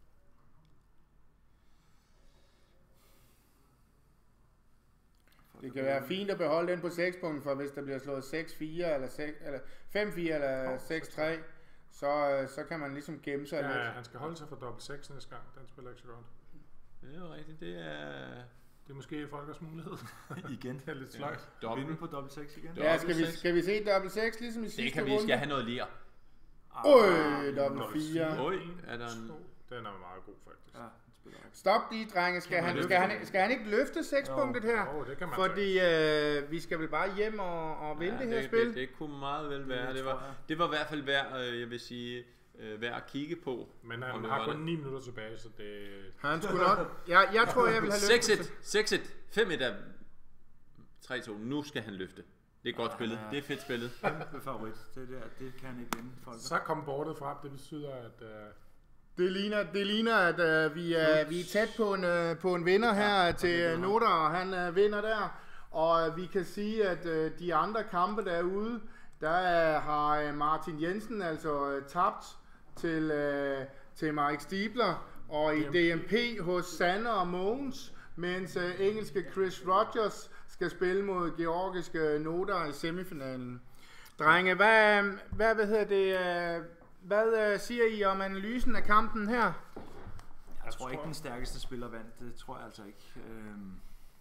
Speaker 1: Det kan være fint at beholde den på seks punkter, for hvis der bliver slået seks fire eller, eller fem fire eller seks tre, så, så kan man ligesom gemme sig
Speaker 2: ja,
Speaker 1: lidt.
Speaker 2: Ja, han skal holde sig for dobbelt seks næste gang. Den spiller ikke så godt.
Speaker 4: Det er jo rigtigt. Det er...
Speaker 2: Det er måske Folkers mulighed.
Speaker 3: igen.
Speaker 2: Det er lidt sløjt.
Speaker 3: Ja. Vinde på dobbelt seks igen.
Speaker 1: Ja, skal vi, skal vi se dobbelt seks ligesom i sidste runde?
Speaker 4: Det kan vi. Skal have noget lir.
Speaker 1: Øj, dobbelt fire.
Speaker 4: Øj, er der en...
Speaker 2: Den er meget god faktisk.
Speaker 3: Ja,
Speaker 1: Stop de drenge. Skal han, skal, han, skal han ikke løfte sekspunktet her?
Speaker 2: Oh, det kan man
Speaker 1: Fordi øh, vi skal vel bare hjem og, og vinde ja, det her
Speaker 4: det,
Speaker 1: spil?
Speaker 4: Det, det kunne meget vel være. Det, det, var, det var i hvert fald værd, jeg vil sige, værd at kigge på.
Speaker 2: Men han har kun ni minutter tilbage, så det...
Speaker 1: Han skulle nok... Jeg, jeg tror, jeg vil have løftet.
Speaker 4: seks et, fem et er tre to. Nu skal han løfte. Det er godt spillet. Det er fedt spillet.
Speaker 3: Kæmpe favorit. Det der, det kan han ikke vinde, folk.
Speaker 2: Så kom bordet frem. Det betyder, at... Uh...
Speaker 1: Det ligner, det ligner, at uh, vi, er, vi er tæt på en, uh, på en vinder her ja, til Noter, og han uh, vinder der. Og uh, vi kan sige, at uh, de andre kampe derude, der uh, har uh, Martin Jensen altså uh, tabt til, uh, til Mike Stiebler, og i D M P hos Sanne og Mogens, mens uh, engelske Chris Rogers skal spille mod georgiske Noter i semifinalen. Drenge, hvad, hvad, hvad hedder det... Uh, Hvad uh, siger I om analysen af kampen her?
Speaker 3: Jeg, jeg tror ikke, den stærkeste spiller vandt. Det tror jeg altså ikke. Øhm...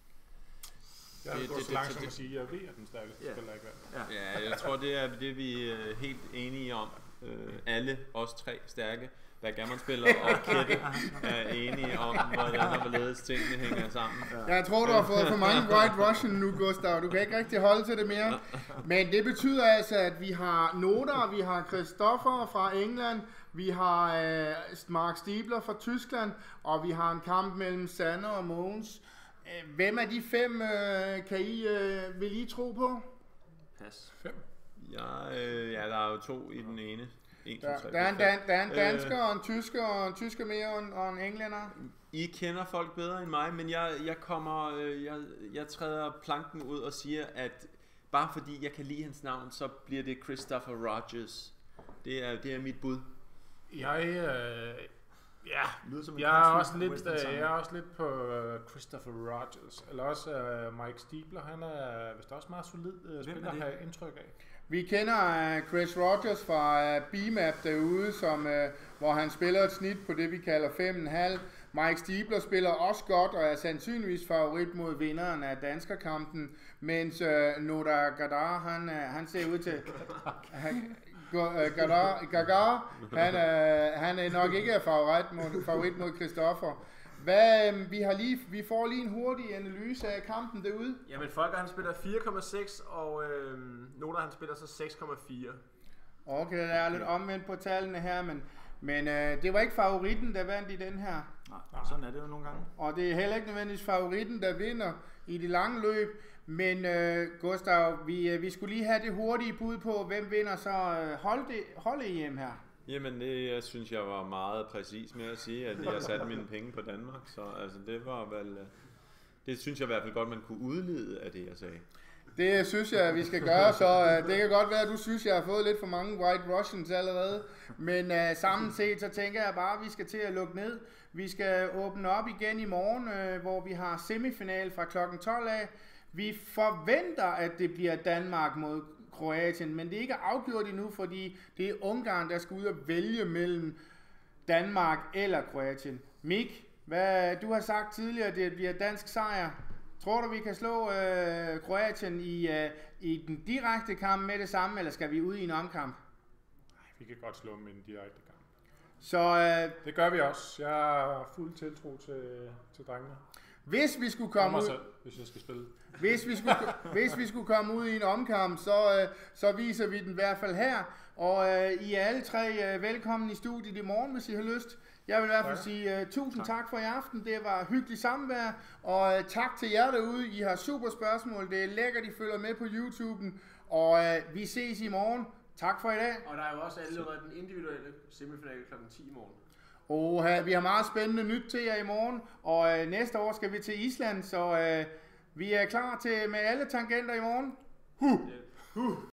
Speaker 2: Jeg det, det, så langt som at sige, at jeg ved, at den stærkeste yeah. spiller ikke vandt.
Speaker 4: Ja. ja, jeg tror, det er det, vi er helt enige om. Uh, alle os tre stærke backgammon-spillere og Kette er enige om, hvordan og hvorledes tingene hænger sammen.
Speaker 1: Ja. Jeg tror, du har fået for mange White Russian nu, Gustav. Du kan ikke rigtig holde til det mere. Men det betyder altså, at vi har Noter, vi har Christoffer fra England, vi har øh, Mark Stiebler fra Tyskland, og vi har en kamp mellem Sanne og Mogens. Hvem af de fem øh, kan I, øh, vil I tro på?
Speaker 4: Pas. Fem? Ja, øh, ja, der er jo to i den ene. en, to, tre,
Speaker 1: der, er en dan, der er en dansker øh, og en tysker og en tysker mere og en, og en englænder.
Speaker 4: I kender folk bedre end mig, men jeg, jeg kommer, øh, jeg, jeg træder planken ud og siger, at bare fordi jeg kan lide hans navn, så bliver det Christopher Rogers. Det er, det er mit bud.
Speaker 2: Jeg, øh, ja, jeg er, også lidt, øh, jeg er også lidt på øh, Christopher Rogers, eller også øh, Mike Stiebler. Han er vist også meget solid øh, spiller, har jeg indtryk af.
Speaker 1: Vi kender uh, Chris Rogers fra uh, B-Map derude, som, uh, hvor han spiller et snit på det, vi kalder fem komma fem. Mike Stiebler spiller også godt og er sandsynligvis favorit mod vinderen af danskerkampen, mens uh, Noda Gadar, han, uh, han ser ud til... Gadar, Gagar, han, uh, han er nok ikke favorit mod, favorit mod Christoffer. Hvad, vi, har lige, vi får lige en hurtig analyse af kampen derude.
Speaker 5: Jamen, Folker han spiller fire komma seks, og øh, Noter han spiller så seks komma fire.
Speaker 1: Okay, der er lidt omvendt på tallene her, men, men øh, det var ikke favoritten, der vandt i den her.
Speaker 3: Nej, sådan er det jo nogle gange.
Speaker 1: Og det er heller ikke nødvendigvis favoritten, der vinder i det lange løb. Men øh, Gustav, vi, øh, vi skulle lige have det hurtige bud på, hvem vinder så øh, hold E M her.
Speaker 4: Jamen, det jeg synes jeg var meget præcis med at sige, at jeg satte mine penge på Danmark, så altså, det var vel, det synes jeg i hvert fald godt, man kunne udlede af det, jeg sagde.
Speaker 1: Det synes jeg, at vi skal gøre, så uh, det kan godt være, at du synes, jeg har fået lidt for mange White Russians allerede, men uh, samlet set, så tænker jeg bare, at vi skal til at lukke ned. Vi skal åbne op igen i morgen, uh, hvor vi har semifinal fra klokken tolv af. Vi forventer, at det bliver Danmark mod Kroatien, men det er ikke afgjort endnu, fordi det er Ungarn, der skal ud og vælge mellem Danmark eller Kroatien. Mik, hvad du har sagt tidligere, at det bliver dansk sejr. Tror du, vi kan slå øh, Kroatien i, øh, i den direkte kamp med det samme, eller skal vi ud i en omkamp?
Speaker 2: Nej, vi kan godt slå dem i en direkte kamp.
Speaker 1: Så, øh,
Speaker 2: det gør vi også. Jeg har fuld tiltro til, til drengene.
Speaker 1: Hvis vi skulle komme ud,
Speaker 2: selv, hvis jeg skal spille.
Speaker 1: Hvis vi skulle, hvis vi skulle komme ud i en omkamp, så, øh, så viser vi den i hvert fald her. Og øh, I er alle tre øh, velkommen i studiet i morgen, hvis I har lyst. Jeg vil i hvert fald sige uh, tusind tak. tak for i aften. Det var hyggeligt samvær. Og uh, tak til jer derude. I har super spørgsmål. Det er lækkert, I følger med på YouTube'en. Og uh, vi ses i morgen. Tak for i dag.
Speaker 5: Og der er jo også allerede den individuelle semifinale klokken ti i morgen.
Speaker 1: Og uh, vi har meget spændende nyt til jer i morgen. Og uh, næste år skal vi til Island. Så uh, vi er klar til med alle tangenter i morgen. Huh. Yeah. Huh.